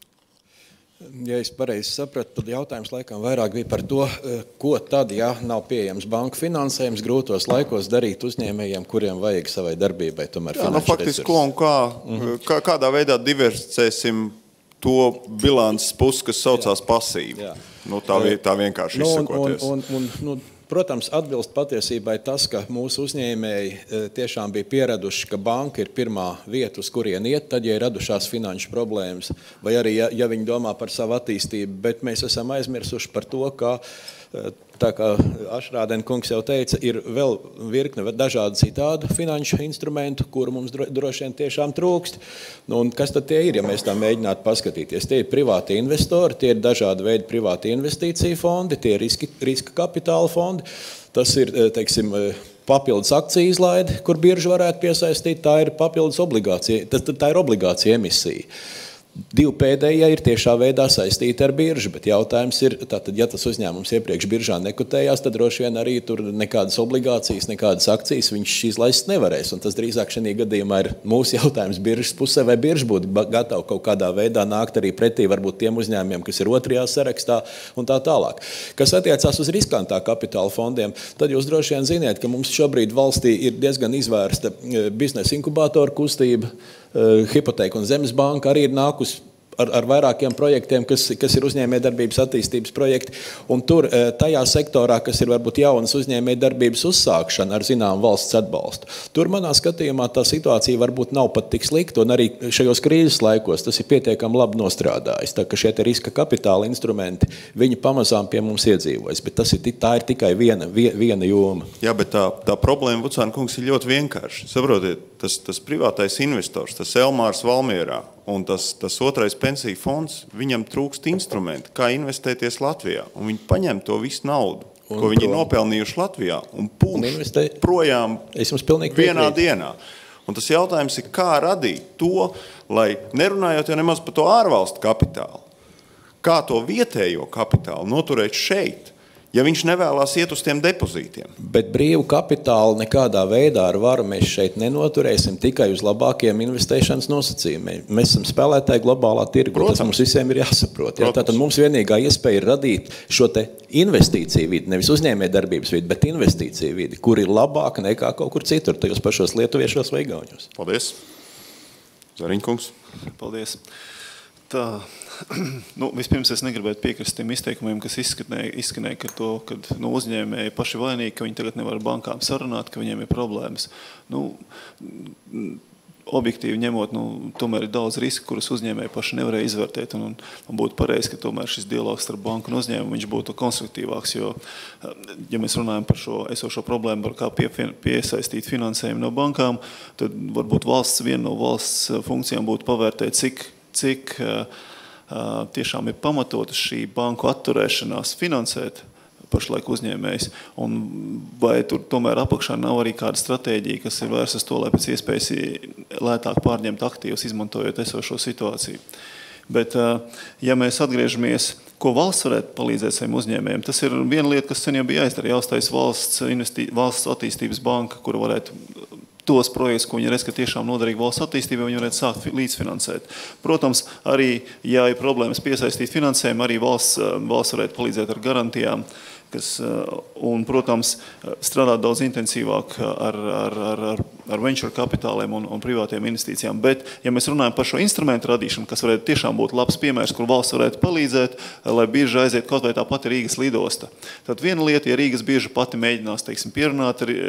S7: Ja es pareizi sapratu, tad jautājums laikam vairāk bija par to, ko tad, ja nav pieejams banku finansējums grūtos laikos darīt uzņēmējiem, kuriem vajag savai darbībai tomēr
S1: Jā, nu, faktiski, ko un kā, mm-hmm. kā, kādā veidā diversificēsim to bilances pusi, kas saucās pasīvi. Nu, tā, tā vienkārši
S7: nu,
S1: izsakoties.
S7: Un, un, un, nu, protams, atbilst patiesībai tas, ka mūsu uzņēmēji tiešām bija pieraduši, ka banka ir pirmā vieta, uz kurien iet, tad, ja ir radušās finanšu problēmas, vai arī, ja, ja viņi domā par savu attīstību, bet mēs esam aizmirsuši par to, ka, tā kā Ašrādena kungs jau teica, ir vēl virkne dažādu citādu finanšu instrumentu, kuru mums droši vien tiešām trūkst. Nu, un kas tad tie ir, ja mēs tā mēģinātu paskatīties? Tie ir privāti investori, tie ir dažādi veidi privāti investīciju fondi, tie ir riski, riska kapitāla fondi. Tas ir, teiksim, papildus akciju izlaide, kur birža varētu piesaistīt, tā ir papildus obligācija, tā, tā ir obligācija emisija. Divi pēdējie ir tiešā veidā saistīti ar biržu, bet jautājums ir, tātad, ja tas uzņēmums iepriekš biržā nekotējās, tad droši vien arī tur nekādas obligācijas, nekādas akcijas viņš izlaist nevarēs. Un tas drīzāk šajā gadījumā ir mūsu jautājums biržas pusē, vai birža būtu gatava kaut kādā veidā nākt arī pretī varbūt tiem uzņēmumiem, kas ir otrajā sarakstā un tā tālāk. Kas attiecās uz riskantā kapitāla fondiem, tad jūs droši vien ziniet, ka mums šobrīd valstī ir diezgan izvērsta biznesa inkubātora kustība. Hipoteka un Zemes banka arī ir nākus ar, ar vairākiem projektiem, kas, kas ir uzņēmējdarbības attīstības projekti. Un tur tajā sektorā, kas ir varbūt jaunas uzņēmējdarbības uzsākšana ar zinām valsts atbalstu. Tur manā skatījumā tā situācija varbūt nav pat tik slikta, un arī šajos krīzes laikos tas ir pietiekami labi nostrādājis. Tā ka šie te riska kapitāla instrumenti, viņi pamazām pie mums iedzīvojas, bet tas ir, tā ir tikai viena, viena joma.
S1: Jā, bet tā, tā problēma, Vucāna kungs, ir ļoti vienkārši. Saprotiet? tas, tas privātais investors, tas Elmārs Valmierā un tas, tas otrais pensiju fonds, viņam trūkst instrumenti, kā investēties Latvijā. Un viņi paņem to visu naudu, un ko viņi ir nopelnījuši Latvijā, un pūš projām vienā dienā. Un tas jautājums ir, kā radīt to, lai nerunājot jau nemaz par to ārvalstu kapitālu, kā to vietējo kapitālu noturēt šeit, ja viņš nevēlās iet uz tiem depozītiem.
S7: Bet brīvu kapitālu nekādā veidā ar varu mēs šeit nenoturēsim tikai uz labākiem investēšanas nosacījumiem. Mēs esam spēlētāji globālā tirgu. Tas mums visiem ir jāsaprot. Ja? Tātad mums vienīgā iespēja ir radīt šo te investīciju vidi, nevis uzņēmē darbības vidi, bet investīciju vidi, kur ir labāka nekā kaut kur citur, tajos pašos lietuviešos vai igauņos.
S1: Paldies. Zariņkungs.
S3: Paldies. Tā, nu, vispirms es negribētu piekrist tiem izteikumiem, kas izskanēja, izskanēja ka to, ka nu, uzņēmēji paši vainīgi, ka viņi tagad nevar bankām sarunāt, ka viņiem ir problēmas. Nu, objektīvi ņemot, nu, tomēr ir daudz riska, kurus uzņēmēji paši nevarēja izvērtēt, un, un būtu pareizi, ka tomēr šis dialogs starp banku un uzņēmumu viņš būtu konstruktīvāks, jo, ja mēs runājam par šo esošo problēmu, par kā pie, piesaistīt finansējumu no bankām, tad varbūt valsts, viena no valsts funkcijām būtu pavērtēt, cik cik uh, tiešām ir pamatota šī banku atturēšanās finansēt pašlaik uzņēmējs, un vai tur tomēr apakšā nav arī kāda stratēģija, kas ir vērsta uz to, lai pēc iespējas lētāk pārņemt aktīvus, izmantojot esošo situāciju. Bet, uh, ja mēs atgriežamies, ko valsts varētu palīdzēt saviem uzņēmējiem, tas ir viena lieta, kas sen jau bija jāizdara, jāuztais valsts, investī, valsts attīstības banka, kura varētu tos projekts, ko viņi redz, ka tiešām noderīgi valsts attīstībai, viņi varētu sākt līdzfinansēt. Protams, arī, ja ir problēmas piesaistīt finansējumu, arī valsts, valsts varētu palīdzēt ar garantijām, kas, un, protams, strādāt daudz intensīvāk ar, ar, ar, ar, ar venture kapitāliem un, un privātiem investīcijām. Bet, ja mēs runājam par šo instrumentu radīšanu, kas varētu tiešām būt labs piemērs, kur valsts varētu palīdzēt, lai birža aiziet kaut vai tā pati Rīgas lidosta. Tad viena lieta, ja Rīgas birža pati mēģinās, teiksim, pierunāt ar,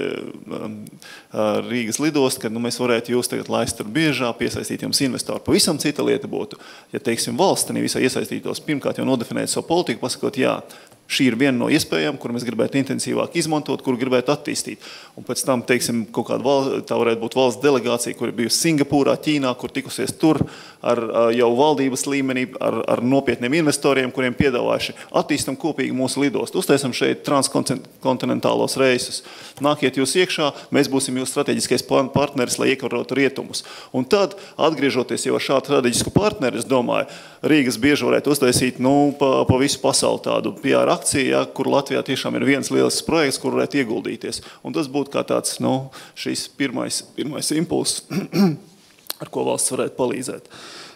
S3: ar Rīgas lidostu, kad nu, mēs varētu jūs tagad laist ar biežā, piesaistīt jums investoru. Pavisam cita lieta būtu, ja, teiksim, valsts tenī visā iesaistītos, pirmkārt jau nodefinēt savu politiku, pasakot, jā, šī ir viena no iespējām, kur mēs gribētu intensīvāk izmantot, kur gribētu attīstīt. Un pēc tam, teiksim, kaut kāda valsts, tā varētu būt valsts delegācija, kur ir bijusi Singapūrā, Ķīnā, kur tikusies tur ar jau valdības līmenī, ar, ar nopietniem investoriem, kuriem piedāvājuši attīstam kopīgi mūsu lidostu. Uztaisam šeit transkontinentālos reisus. Nākiet jūs iekšā, mēs būsim jūsu strateģiskais partneris, lai iekarotu rietumus. Un tad, atgriežoties jau ar šādu strateģisku partneri, es domāju, Rīgas bieži varētu uztaisīt nu, pa, pa visu pasauli tādu P R akciju, ja, kur Latvijā tiešām ir viens lielisks projekts, kur varētu ieguldīties. Un tas būtu kā tāds nu, šīs pirmais, pirmais impulss, ar ko valsts varētu palīdzēt.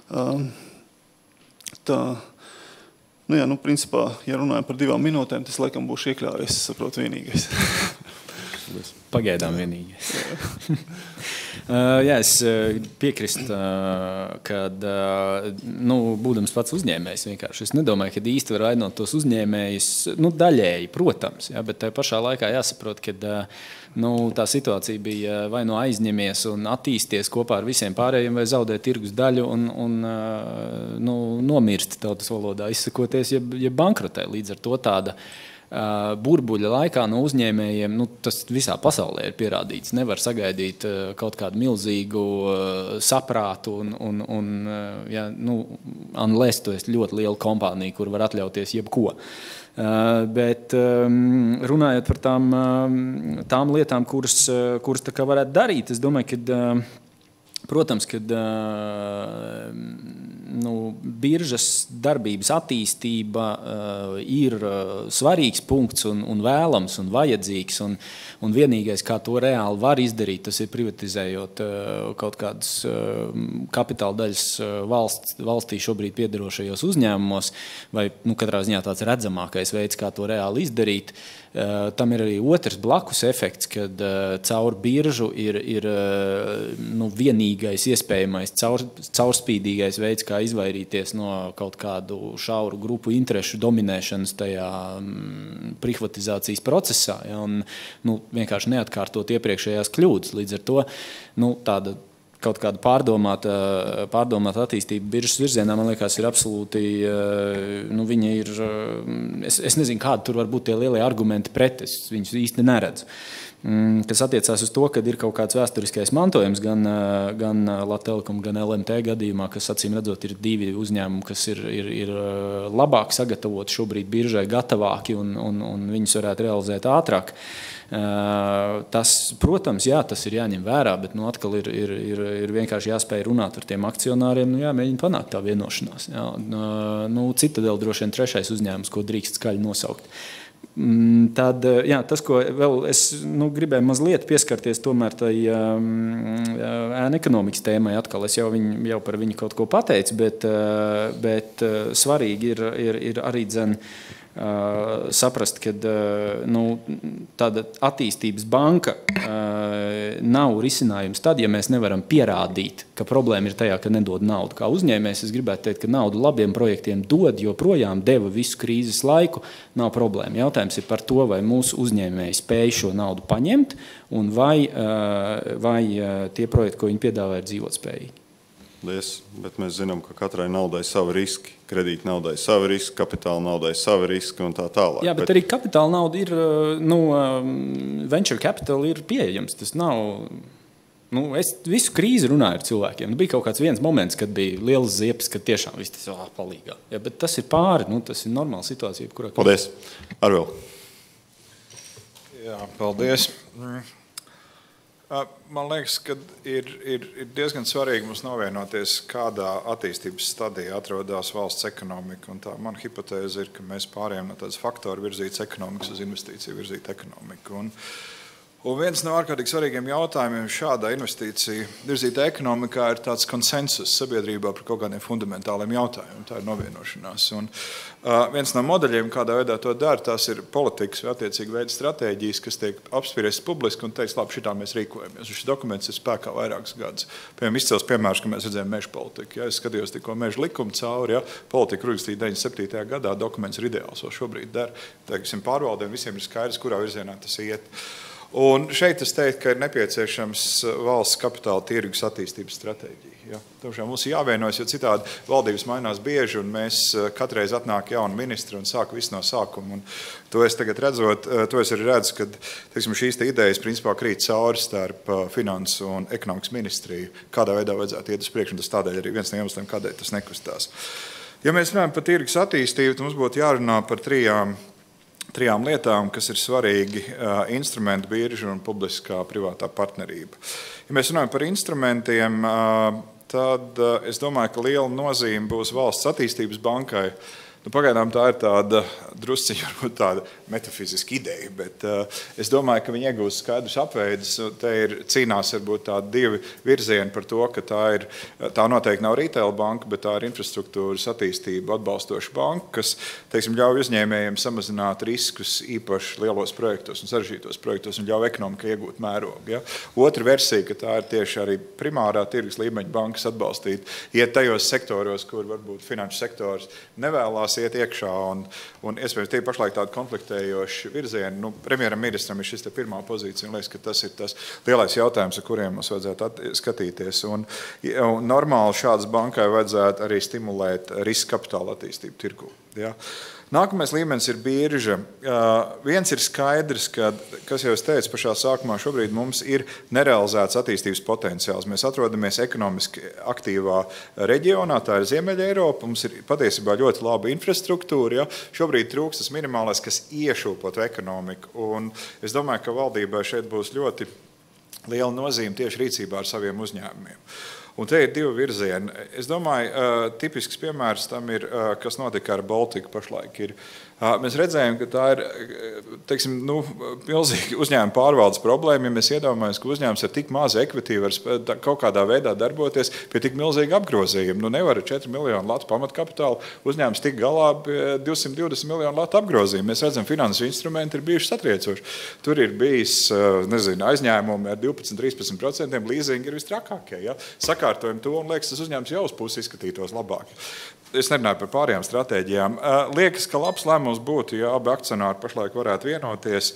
S3: Tā, nu jā, nu principā, ja runājam par divām minūtēm, tas laikam būšu iekļāvies, es saprotu, vienīgais.
S4: Pagaidām vienīgais. uh, jā, es piekrist, uh, kad, uh, nu, būdams pats uzņēmējs vienkārši, es nedomāju, ka īsti var vainot tos uzņēmējus, nu, daļēji, protams, jā, bet tajā pašā laikā jāsaprot, ka uh, nu, tā situācija bija vai no aizņemies un attīsties kopā ar visiem pārējiem, vai zaudēt tirgus daļu un, un uh, nu, nomirst tautas valodā izsakoties, ja, ja bankrotē. Līdz ar to tāda Uh, burbuļa laikā no uzņēmējiem, nu, tas visā pasaulē ir pierādīts. Nevar sagaidīt uh, kaut kādu milzīgu uh, saprātu un, un, un uh, ja, nu, unless tu esi ļoti liela kompānija, kur var atļauties jebko. Uh, bet um, runājot par tām, um, tām lietām, kuras, uh, kuras tā kā varētu darīt, es domāju, ka uh, protams, kad uh, nu, biržas darbības attīstība uh, ir uh, svarīgs punkts un, un vēlams un vajadzīgs, un, un vienīgais, kā to reāli var izdarīt, tas ir privatizējot uh, kaut kādas uh, kapitāla daļas uh, valsts, valstī šobrīd piederošajos uzņēmumos, vai nu, katrā ziņā tāds redzamākais veids, kā to reāli izdarīt. Uh, tam ir arī otrs blakus efekts, kad uh, caur biržu ir, ir uh, nu, vienīgais iespējamais caur, caurspīdīgais veids, kā izvairīties no kaut kādu šauru grupu interešu dominēšanas tajā um, privatizācijas procesā, ja, un nu, vienkārši neatkārtot iepriekšējās kļūdas. Līdz ar to nu, tāda kaut kāda pārdomāta, pārdomāta attīstība biržas virzienā, man liekas, ir absolūti, nu, viņa ir, es, es nezinu, kādi tur var būt tie lielie argumenti pret, es viņus īsti neredzu. kas attiecās uz to, ka ir kaut kāds vēsturiskais mantojums gan, gan Latvijas Telekom, gan L M T gadījumā, kas acīm redzot ir divi uzņēmumi, kas ir, ir, ir labāk sagatavoti šobrīd biržai, gatavāki un, un, un viņus varētu realizēt ātrāk. Tas, protams, jā, tas ir jāņem vērā, bet nu, atkal ir, ir, ir, ir vienkārši jāspēj runāt ar tiem akcionāriem, nu, jāmēģina panākt tā vienošanās. Jā. Nu, Citadela droši vien trešais uzņēmums, ko drīkst skaļi nosaukt. Tad, jā, tas, ko vēl es nu, gribēju mazliet pieskarties tomēr tai ēnu ekonomikas tēmai, atkal es jau, viņu, jau par viņu kaut ko pateicu, bet, bet svarīgi ir, ir, ir arī dzen Uh, saprast, ka uh, nu, tāda attīstības banka uh, nav risinājums tad, ja mēs nevaram pierādīt, ka problēma ir tajā, ka nedod naudu. Kā uzņēmējs es gribētu teikt, ka naudu labiem projektiem dod, joprojām deva visu krīzes laiku, nav problēma. Jautājums ir par to, vai mūsu uzņēmēji spēj šo naudu paņemt un vai, uh, vai uh, tie projekti, ko viņi piedāvā, ir dzīvotspējīgi.
S1: Lies, bet mēs zinām, ka katrai naudai savi riski, kredīta naudai savi riski, kapitāla naudai savi riski un tā tālāk.
S4: Jā, bet, bet arī kapitāla nauda ir, nu, venture capital ir pieejams. Tas nav, nu, es visu krīzi runāju ar cilvēkiem. Nu, bija kaut kāds viens moments, kad bija lielas ziepes, kad tiešām viss tas oh, palīgā. Jā, bet tas ir pāri, nu, tas ir normāla situācija. Kurā
S1: paldies. Arvil.
S8: Jā, paldies. Man liekas, ka ir, ir, ir diezgan svarīgi mums novienoties, kādā attīstības stadijā atrodas valsts ekonomika. Un tā mana hipotēze ir, ka mēs pārējām no tādas faktoru virzītas ekonomikas uz investīciju virzītu ekonomiku. Un, un viens no ārkārtīgi svarīgiem jautājumiem šādā investīcija virzītā ekonomikā ir tāds konsensus sabiedrībā par kaut kādiem fundamentāliem jautājumiem. Tā ir novienošanās. Un, uh, viens no modeļiem, kādā veidā to dara, tās ir politikas vai attiecīgi veida stratēģijas, kas tiek apspriestas publiski un teiks, labi, šitā mēs rīkojamies. Un šis dokuments ir spēkā vairākus gadus. Piemēram, izcels piemērs, ka mēs redzējām meža politiku. Ja? Es skatījos tikko meža likumu cauri, ja? Politika rakstīja deviņdesmit septītajā gadā, dokuments ir ideāls, ko šobrīd dara. Teiksim, pārvaldēm visiem ir skaidrs, kurā virzienā tas iet. Un šeit es teiktu, ka ir nepieciešams valsts kapitāla tirgus attīstības stratēģija. Ja? Tomšām mums ir jāvienojas, jo citādi valdības mainās bieži, un mēs katreiz atnāk jauni ministri un sāk visu no sākuma. Un to es tagad redzot, to es arī redzu, ka teiksim, šīs te idejas principā krīt cauri starp finansu un ekonomikas ministriju, kādā veidā vajadzētu iet uz priekšu, un tas tādēļ arī viens no iemesliem, kādēļ tas nekustās. Ja mēs runājam par tirgus attīstību, tad mums būtu jārunā par trijām Trijām lietām, kas ir svarīgi uh, instrumentu birža un publiskā privātā partnerība. Ja mēs runājam par instrumentiem, uh, tad uh, es domāju, ka liela nozīme būs valsts attīstības bankai. Nu, pagaidām tā ir tāda drusciņa, varbūt tāda metafiziska ideja, bet uh, es domāju, ka viņi iegūs skaidrus apveidus. Te ir cīnās varbūt tādi divi virzieni par to, ka tā ir, tā noteikti nav retail banka, bet tā ir infrastruktūras attīstība atbalstoša banka, kas, teiksim, ļauj uzņēmējiem samazināt riskus īpaši lielos projektos un sarežģītos projektos un ļauj ekonomikai iegūt mērogu. Ja? Otra versija, ka tā ir tieši arī primārā tirgus līmeņa bankas atbalstīt, iet tajos sektoros, kur varbūt finanšu sektors nevēlās iet iekšā un, un iespējams tie pašlaik tādi konfliktējoši virzieni. Nu, premjeram ministram ir šis te pirmā pozīcija un liekas, ka tas ir tas lielais jautājums, ar kuriem mums vajadzētu skatīties. Un, un normāli šādas bankai vajadzētu arī stimulēt riska kapitāla attīstību tirgu. Ja? Nākamais līmenis ir birža. Uh, viens ir skaidrs, ka, kas jau es teicu pašā sākumā, šobrīd mums ir nerealizēts attīstības potenciāls. Mēs atrodamies ekonomiski aktīvā reģionā, tā ir Ziemeļa Eiropa, mums ir patiesībā ļoti laba infrastruktūra. Ja? Šobrīd trūks tas minimālais, kas iešūpotu ekonomiku. Un es domāju, ka valdībai šeit būs ļoti liela nozīme tieši rīcībā ar saviem uzņēmumiem. Un te ir divi virzieni. Es domāju, uh, tipisks piemērs tam ir, uh, kas notika ar Baltiku pašlaik. Ir, uh, mēs redzējām, ka tā ir teiksim, nu, milzīga uzņēmuma pārvaldes problēma, ja mēs iedomājamies, ka uzņēmums ar tik mazu ekvitīvu var kaut kādā veidā darboties pie tik milzīga apgrozījuma. Nu, nevar ar četru miljonu latu pamatkapitālu uzņēmums tik galā pie divsimt divdesmit miljonu latu apgrozījuma. Mēs redzam, finansu instrumenti ir bijuši satriecoši. Tur ir bijis, nezinu, aizņēmumi ar divpadsmit līdz trīspadsmit procentiem, līzingi ir vistrakākie. Ja? Sakārtojam to un liekas, tas uzņēmums jau uz pusi izskatītos labāk. Es nerunāju par pārējām stratēģijām. Liekas, ka labs lēmums būtu, ja abi akcionāri pašlaik varētu vienoties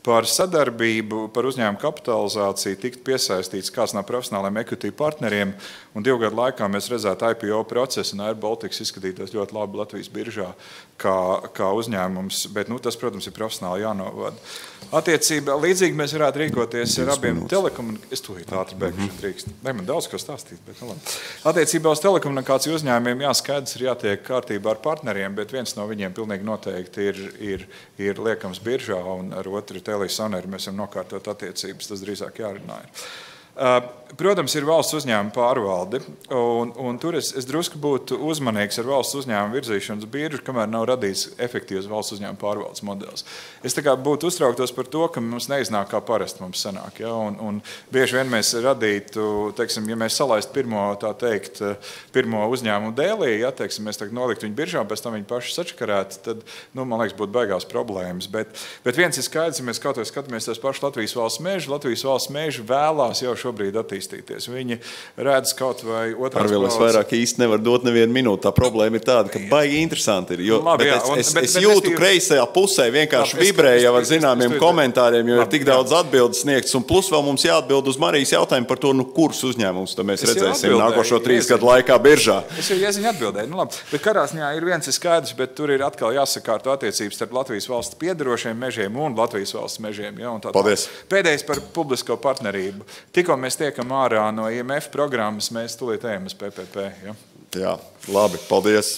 S8: par sadarbību, par uzņēmumu kapitalizāciju tikt piesaistīts kāds no profesionāliem equity partneriem, un divu gadu laikā mēs redzētu I P O procesu, un Air Baltics izskatītos ļoti labi Latvijas biržā kā, kā uzņēmums, bet nu, tas, protams, ir profesionāli jānovada. Attiecībā, līdzīgi mēs varētu rīkoties ar abiem telekomunikāciju. Es tūlīt ātri beigšu drīkst. Ne, man daudz ko stāstīt, bet nu labi. Attiecībā uz telekomunikāciju uzņēmumiem jāskaidrs ir jātiek kārtībā ar partneriem, bet viens no viņiem pilnīgi noteikti ir, ir, ir liekams biržā, un ar otru Telisoneri mēs varam nokārtot attiecības, tas drīzāk jārunā ir. Protams, ir valsts uzņēmuma pārvalde, un, un tur es, es drusku būtu uzmanīgs ar valsts uzņēmumu virzīšanas biržu, kamēr nav radīts efektīvs valsts uzņēmuma pārvaldes modelis. Es tā kā būtu uztrauktos par to, ka mums neiznāk kā parasti mums sanāk, ja? un, un bieži vien mēs radītu, teiksim, ja mēs salaistu pirmo, tā teikt, pirmo uzņēmumu dēlī, ja, teiksim, mēs tagad noliktu viņu biržā, pēc tam viņu paši sačakarētu, tad, nu, man liekas, būtu beigās problēmas. Bet, bet viens ir skaidrs, ja mēs kaut vai skatāmies tās paši Latvijas valsts meži, Latvijas valsts meži vēlās jau šobrīd attīstīties. Viņi redz kaut vai otrās
S1: Arvil, es vairāk īsti nevaru dot nevienu minūtu. Tā problēma ir tāda, ka baigi interesanti ir. Jo,
S8: Labi, jā,
S1: es,
S8: un,
S1: es,
S8: bet,
S1: es
S8: bet
S1: jūtu
S8: es
S1: kreisajā pusē vienkārši vibrēja jau ar zināmiem komentāriem, jo ir tik daudz atbildes sniegts. Un plus vēl mums jāatbild uz Marijas jautājumu par to, nu, kurus uzņēmumus mēs redzēsim nākošo trīs gadu laikā biržā.
S8: Es jau ieziņu atbildēju. Nu, labi. Bet katrā ziņā ir viens ir skaidrs, bet tur ir atkal jāsakārto attiecības starp Latvijas valsts piedarošiem mežiem un Latvijas valsts mežiem. Ja, un tā,
S1: Paldies.
S8: Pēdējais par publisko partnerību. Tikko mēs tiekam ārā no I M F programmas, mēs tūlīt ejam uz P P P. Ja?
S1: Jā, labi, paldies.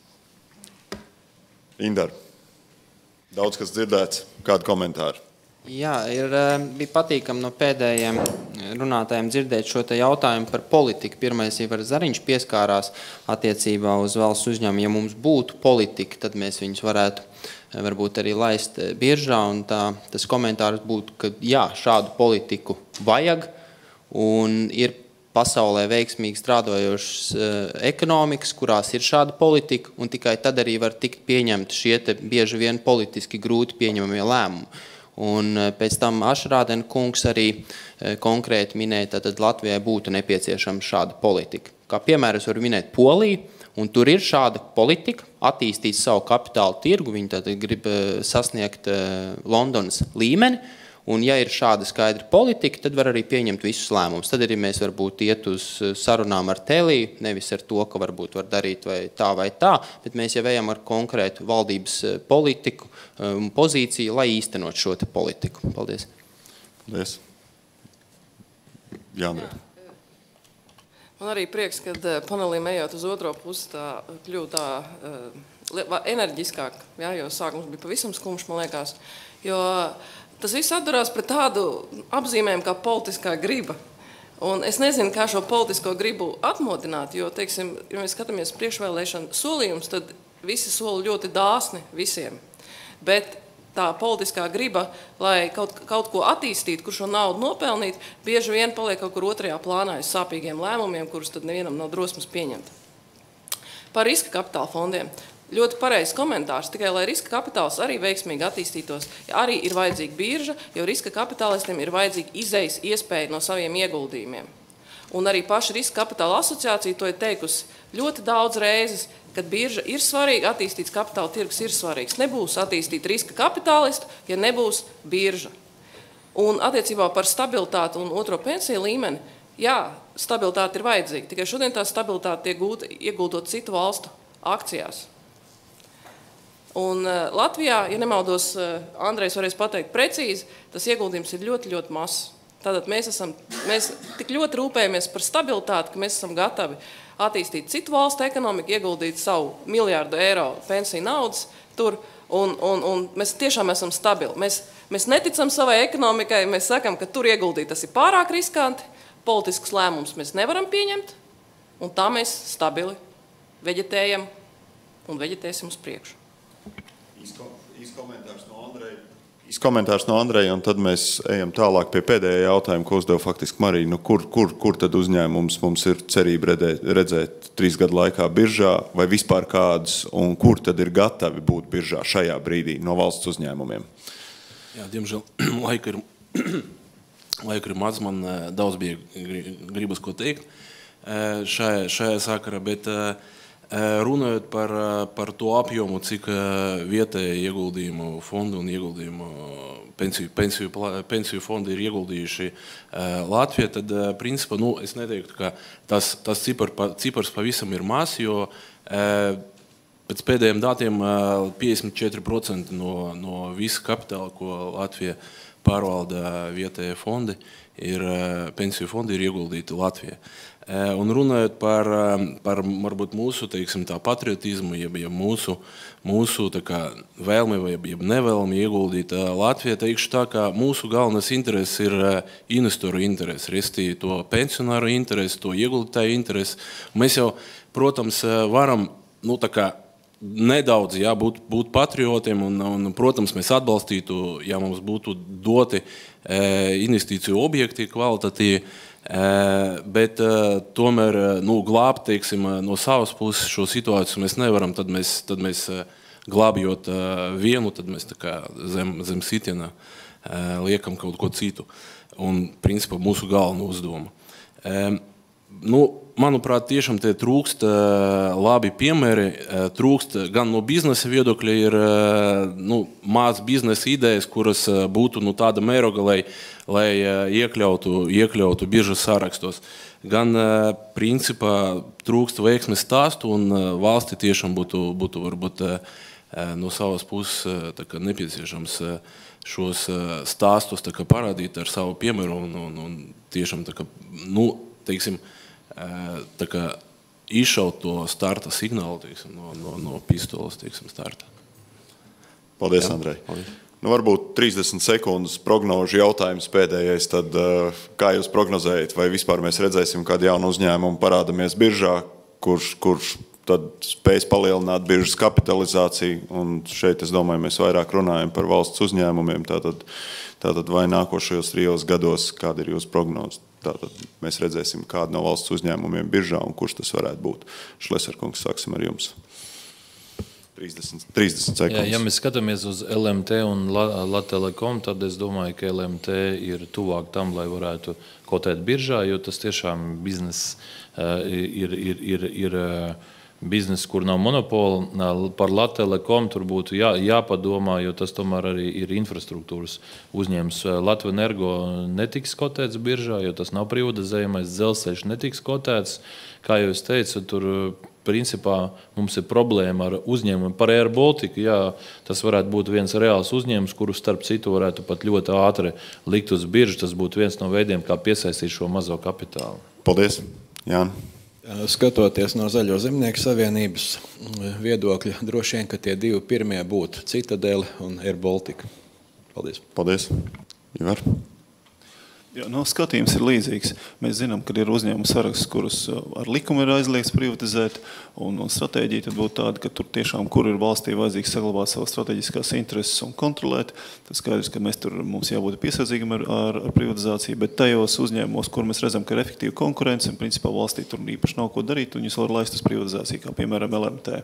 S1: Indar, daudz kas dzirdēts, kādu komentāru?
S13: Jā, ir, bija patīkami no pēdējiem runātājiem dzirdēt šo te jautājumu par politiku. Pirmais Ivar Zariņš pieskārās attiecībā uz valsts uzņēmumu. Ja mums būtu politika, tad mēs viņus varētu varbūt arī laist biržā, un tā, tas komentārs būtu, ka jā, šādu politiku vajag, un ir pasaulē veiksmīgi strādājošas ekonomikas, kurās ir šāda politika, un tikai tad arī var tikt pieņemti šie te bieži vien politiski grūti pieņemamie lēmumi. Un pēc tam Ašrādena kungs arī konkrēti minēja, tad Latvijai būtu nepieciešama šāda politika. Kā piemēram, es varu minēt Poliju, un tur ir šāda politika, attīstīt savu kapitālu tirgu, viņi tad grib sasniegt Londonas līmeni, un ja ir šāda skaidra politika, tad var arī pieņemt visus lēmumus. Tad arī mēs varbūt iet uz sarunām ar Teliju, nevis ar to, ka varbūt var darīt vai tā vai tā, bet mēs jau ejam ar konkrētu valdības politiku un pozīciju, lai īstenot šo te politiku. Paldies.
S1: Paldies. Jāndrē.
S9: Man arī prieks, kad panelīm ejot uz otro pusi, tā kļūst tā uh, enerģiskāk, jā, jo sākums bija pavisam skumjš, man liekas, jo tas viss atdarās pret tādu apzīmējumu kā politiskā griba. Un es nezinu, kā šo politisko gribu atmodināt, jo, teiksim, ja mēs skatāmies priekšvēlēšanu solījumus, tad visi soli ļoti dāsni visiem. Bet tā politiskā griba, lai kaut, kaut ko attīstītu, kur šo naudu nopelnīt, bieži vien paliek kaut kur otrajā plānā aiz sāpīgiem lēmumiem, kurus tad nevienam nav drosmas pieņemt. Par riska kapitāla fondiem. Ļoti pareizs komentārs, tikai lai riska kapitāls arī veiksmīgi attīstītos, arī ir vajadzīga birža, jo riska kapitālistiem ir vajadzīga izejas iespēja no saviem ieguldījumiem. Un arī paša riska kapitāla asociācija to ir teikusi ļoti daudz reizes, kad birža ir svarīga, attīstīts kapitāla tirgus ir svarīgs. Nebūs attīstīt riska kapitālistu, ja nebūs birža. Un attiecībā par stabilitāti un otro pensiju līmeni, jā, stabilitāte ir vajadzīga, tikai šodien tā stabilitāte tiek gūta ieguldot citu valstu akcijās. Un uh, Latvijā, ja nemaldos, uh, Andrejs varēs pateikt precīzi, tas ieguldījums ir ļoti, ļoti mazs. Tātad mēs, esam, mēs tik ļoti rūpējamies par stabilitāti, ka mēs esam gatavi attīstīt citu valstu ekonomiku, ieguldīt savu miljārdu eiro pensiju naudas tur, un, un, un mēs tiešām esam stabili. Mēs, mēs neticam savai ekonomikai, mēs sakam, ka tur ieguldīt tas ir pārāk riskanti, politisks lēmums mēs nevaram pieņemt, un tā mēs stabili veģetējam un veģetēsim uz priekšu.
S1: Īs komentārs no Andreja. Īs komentārs no Andreja, un tad mēs ejam tālāk pie pēdējā jautājuma, ko uzdev faktiski Marija. Nu, kur, kur, kur tad uzņēmums mums ir cerība redzēt, redzēt trīs gadu laikā biržā, vai vispār kādas, un kur tad ir gatavi būt biržā šajā brīdī no valsts uzņēmumiem?
S11: Jā, diemžēl laika ir, laika ir maz, man daudz bija gribas ko teikt šajā, šajā sakarā, bet runājot par, par to apjomu, cik vietēji ieguldījumu fondu un ieguldījumu pensiju, pensiju, pensiju fondi ir ieguldījuši Latvijā, tad, principā, nu, es neteiktu, ka tas, tas cipar, cipars pavisam ir maz, jo pēc pēdējiem datiem piecdesmit četri procenti no, no visa kapitāla, ko Latvija pārvalda vietējie fondi, ir, pensiju fondi ir ieguldīti Latvijā. Un runājot par, par varbūt mūsu, teiksim, tā patriotismu, jeb, jeb mūsu, mūsu tā kā vēlmi vai jeb nevēlmi ieguldīt Latvijā, teikšu tā, ka mūsu galvenais interesi ir investoru interesi, restī to pensionāru interesi, to ieguldītāju interesi. Mēs jau, protams, varam, nu, tā kā nedaudz, jā, būt, būt patriotiem un, un, protams, mēs atbalstītu, ja mums būtu doti investīciju objekti kvalitatīvi, bet tomēr, nu, glābt, teiksim, no savas puses šo situāciju mēs nevaram, tad mēs, tad mēs glābjot vienu, tad mēs tā kā zem, zem sitiena liekam kaut ko citu. Un, principā, mūsu galvenu uzdomu. Nu, manuprāt, tiešām tie trūkst labi piemēri, trūkst gan no biznesa viedokļa ir nu, maz biznesa idejas, kuras būtu nu, tāda mēroga, lai, lai iekļautu, iekļautu biržas sārakstos. Gan principā trūkst veiksmes stāstu un valsti tiešām būtu, būtu varbūt no savas puses tā kā nepieciešams šos stāstus tā kā parādīt ar savu piemēru un, un, un tiešām tā kā, nu, teiksim, tā kā izšaut to starta signālu, teiksim, no, no, no pistoles, teiksim, starta.
S1: Paldies, Jā, Andrej. Paldies. Nu, varbūt trīsdesmit sekundes prognožu jautājums pēdējais, tad kā jūs prognozējat, vai vispār mēs redzēsim kādu jaunu uzņēmumu parādamies biržā, kurš, kurš tad spējas palielināt biržas kapitalizāciju, un šeit, es domāju, mēs vairāk runājam par valsts uzņēmumiem, tātad, tātad vai nākošajos trijos gados, kāda ir jūsu prognoze? Tātad mēs redzēsim, kāda no valsts uzņēmumiem biržā un kurš tas varētu būt. Šleserkungs, sāksim ar jums. trīsdesmit, trīsdesmit sekundes.
S6: Jā, ja mēs skatāmies uz L M T un Latelekom, tad es domāju, ka L M T ir tuvāk tam, lai varētu kotēt biržā, jo tas tiešām biznes ir, ir, ir, ir biznes, kur nav monopola. Par Latelekom tur būtu jā, jāpadomā, jo tas tomēr arī ir infrastruktūras uzņēmums. Latvenergo netiks kotēts biržā, jo tas nav privatizējamais, dzelzceļš netiks kotēts. Kā jau es teicu, tur principā mums ir problēma ar uzņēmumu. Par Air Baltica, jā, tas varētu būt viens reāls uzņēmums, kuru starp citu varētu pat ļoti ātri likt uz biržu. Tas būtu viens no veidiem, kā piesaistīt šo mazo kapitālu.
S1: Paldies, Jāni.
S7: Skatoties no Zaļo zemnieku savienības viedokļa, droši vien, ka tie divi pirmie būtu Citadele un Air Baltica. Paldies.
S1: Paldies. Ivar.
S3: Jā, no, skatījums ir līdzīgs. Mēs zinām, ka ir uzņēmuma saraksts, kurus ar likumu ir aizliegts privatizēt, un, un stratēģija tad būtu tāda, ka tur tiešām, kur ir valstī vajadzīgs saglabāt savas strateģiskās intereses un kontrolēt. Tas skaidrs, ka mēs tur mums jābūt piesardzīgam ar, ar, ar privatizāciju, bet tajos uzņēmumos, kur mēs redzam, ka ir efektīva konkurence, un principā valstī tur īpaši nav ko darīt, un jūs var laist uz privatizāciju, kā piemēram L M T.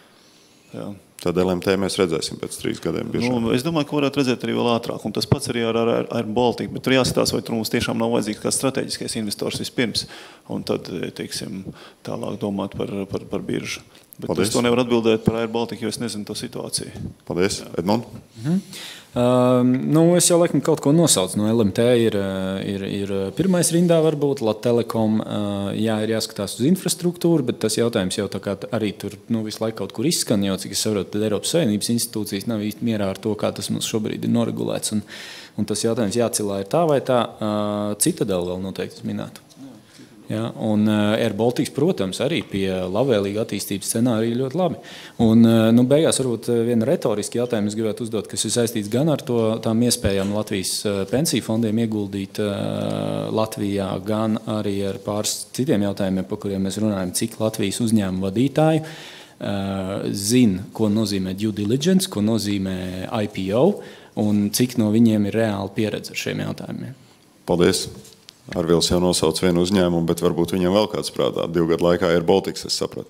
S3: Jā.
S1: Tad L M T mēs redzēsim pēc trīs gadiem biržā.
S3: Nu, es domāju, ka varētu redzēt arī vēl ātrāk, un tas pats arī ar, ar, ar Baltiku, bet tur jāskatās, vai tur mums tiešām nav vajadzīgs kāds strateģiskais investors vispirms, un tad, teiksim, tālāk domāt par, par, par biržu. Bet Paldies. Es to nevaru atbildēt par Air Baltica, jo es nezinu to situāciju.
S1: Paldies. Edmund?
S4: Mhm. Uh, nu, es jau laikam kaut ko nosaucu. No L M T ir, ir, ir pirmais rindā varbūt, Latelekom, uh, jā, ir jāskatās uz infrastruktūru, bet tas jautājums jau tā kā arī tur nu, visu laiku kaut kur izskan, jo, cik es saprotu, tad Eiropas Savienības institūcijas nav īsti mierā ar to, kā tas mums šobrīd ir noregulēts. Un, un tas jautājums jācilā ir tā vai tā. Uh, Citadele vēl noteikti minētu. Ja, un uh, Air Baltica, protams, arī pie labvēlīga attīstības scenārija ļoti labi. Un, uh, nu, beigās varbūt viena retoriska jautājuma es gribētu uzdot, kas ir saistīts gan ar to, tām iespējām Latvijas uh, pensiju fondiem ieguldīt uh, Latvijā, gan arī ar pāris citiem jautājumiem, par kuriem mēs runājam, cik Latvijas uzņēmumu vadītāju uh, zina, ko nozīmē due diligence, ko nozīmē I P O, un cik no viņiem ir reāli pieredze ar šiem jautājumiem.
S1: Paldies. Arvils jau nosauc vienu uzņēmumu, bet varbūt viņam vēl kāds prātā. Divu gadu laikā ir Baltics, es sapratu.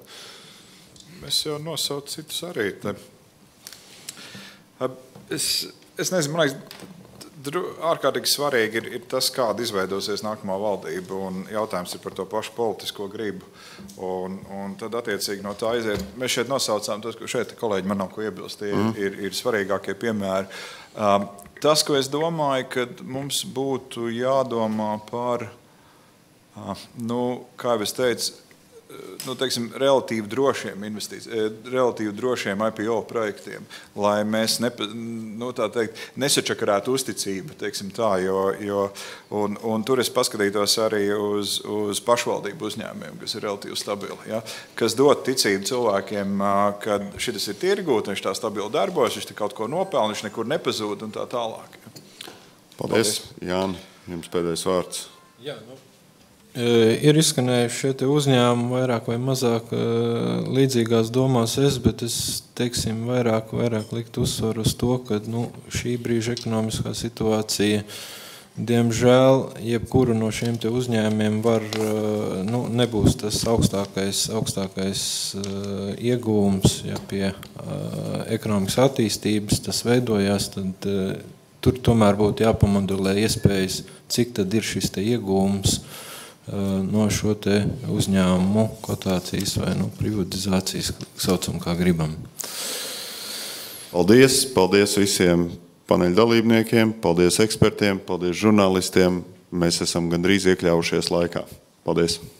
S8: Es jau nosaucu citus arī. Es, es nezinu, man liekas, ārkārtīgi svarīgi ir, ir tas, kāda izveidosies nākamā valdība, un jautājums ir par to pašu politisko gribu. Un, un tad, attiecīgi, no tā aiziet. Mēs šeit nosaucām, tas, ka šeit kolēģi man nav ko iebilst, ir, mm. ir, ir svarīgākie piemēri. Um, tas, ko es domāju, kad mums būtu jādomā par, uh, nu, kā jau es teicu, nu, teiksim, relatīvi drošiem investīcijiem, relatīvi drošiem I P O projektiem, lai mēs nepa, nu, tā teikt, nesačakarētu uzticību, teiksim tā, jo, jo un, un tur es paskatītos arī uz, uz pašvaldību uzņēmumiem, kas ir relatīvi stabili, ja, kas dod ticību cilvēkiem, kad šitas ir tirgūt, viņš tā stabili darbojas, viņš te kaut ko nopelna, viņš nekur nepazūd un tā tālāk. Ja.
S1: Paldies. Paldies. Jāni, jums pēdējais vārds.
S5: Jā, nu. Ir izskanējuši šie uzņēmumi vairāk vai mazāk līdzīgās domās es, bet es, teiksim, vairāk, vairāk likt uzsvaru uz to, ka nu, šī brīža ekonomiskā situācija, diemžēl, jebkuru no šiem te uzņēmumiem var, nu, nebūs tas augstākais, augstākais iegūms, ja pie ekonomikas attīstības tas veidojās, tad tur tomēr būtu jāpamodulē iespējas, cik tad ir šis te iegūms no šo te uzņēmumu kotācijas vai nu, privatizācijas, saucam kā gribam.
S1: Paldies, paldies visiem paneļa dalībniekiem, paldies ekspertiem, paldies žurnālistiem. Mēs esam gandrīz iekļaujušies laikā. Paldies!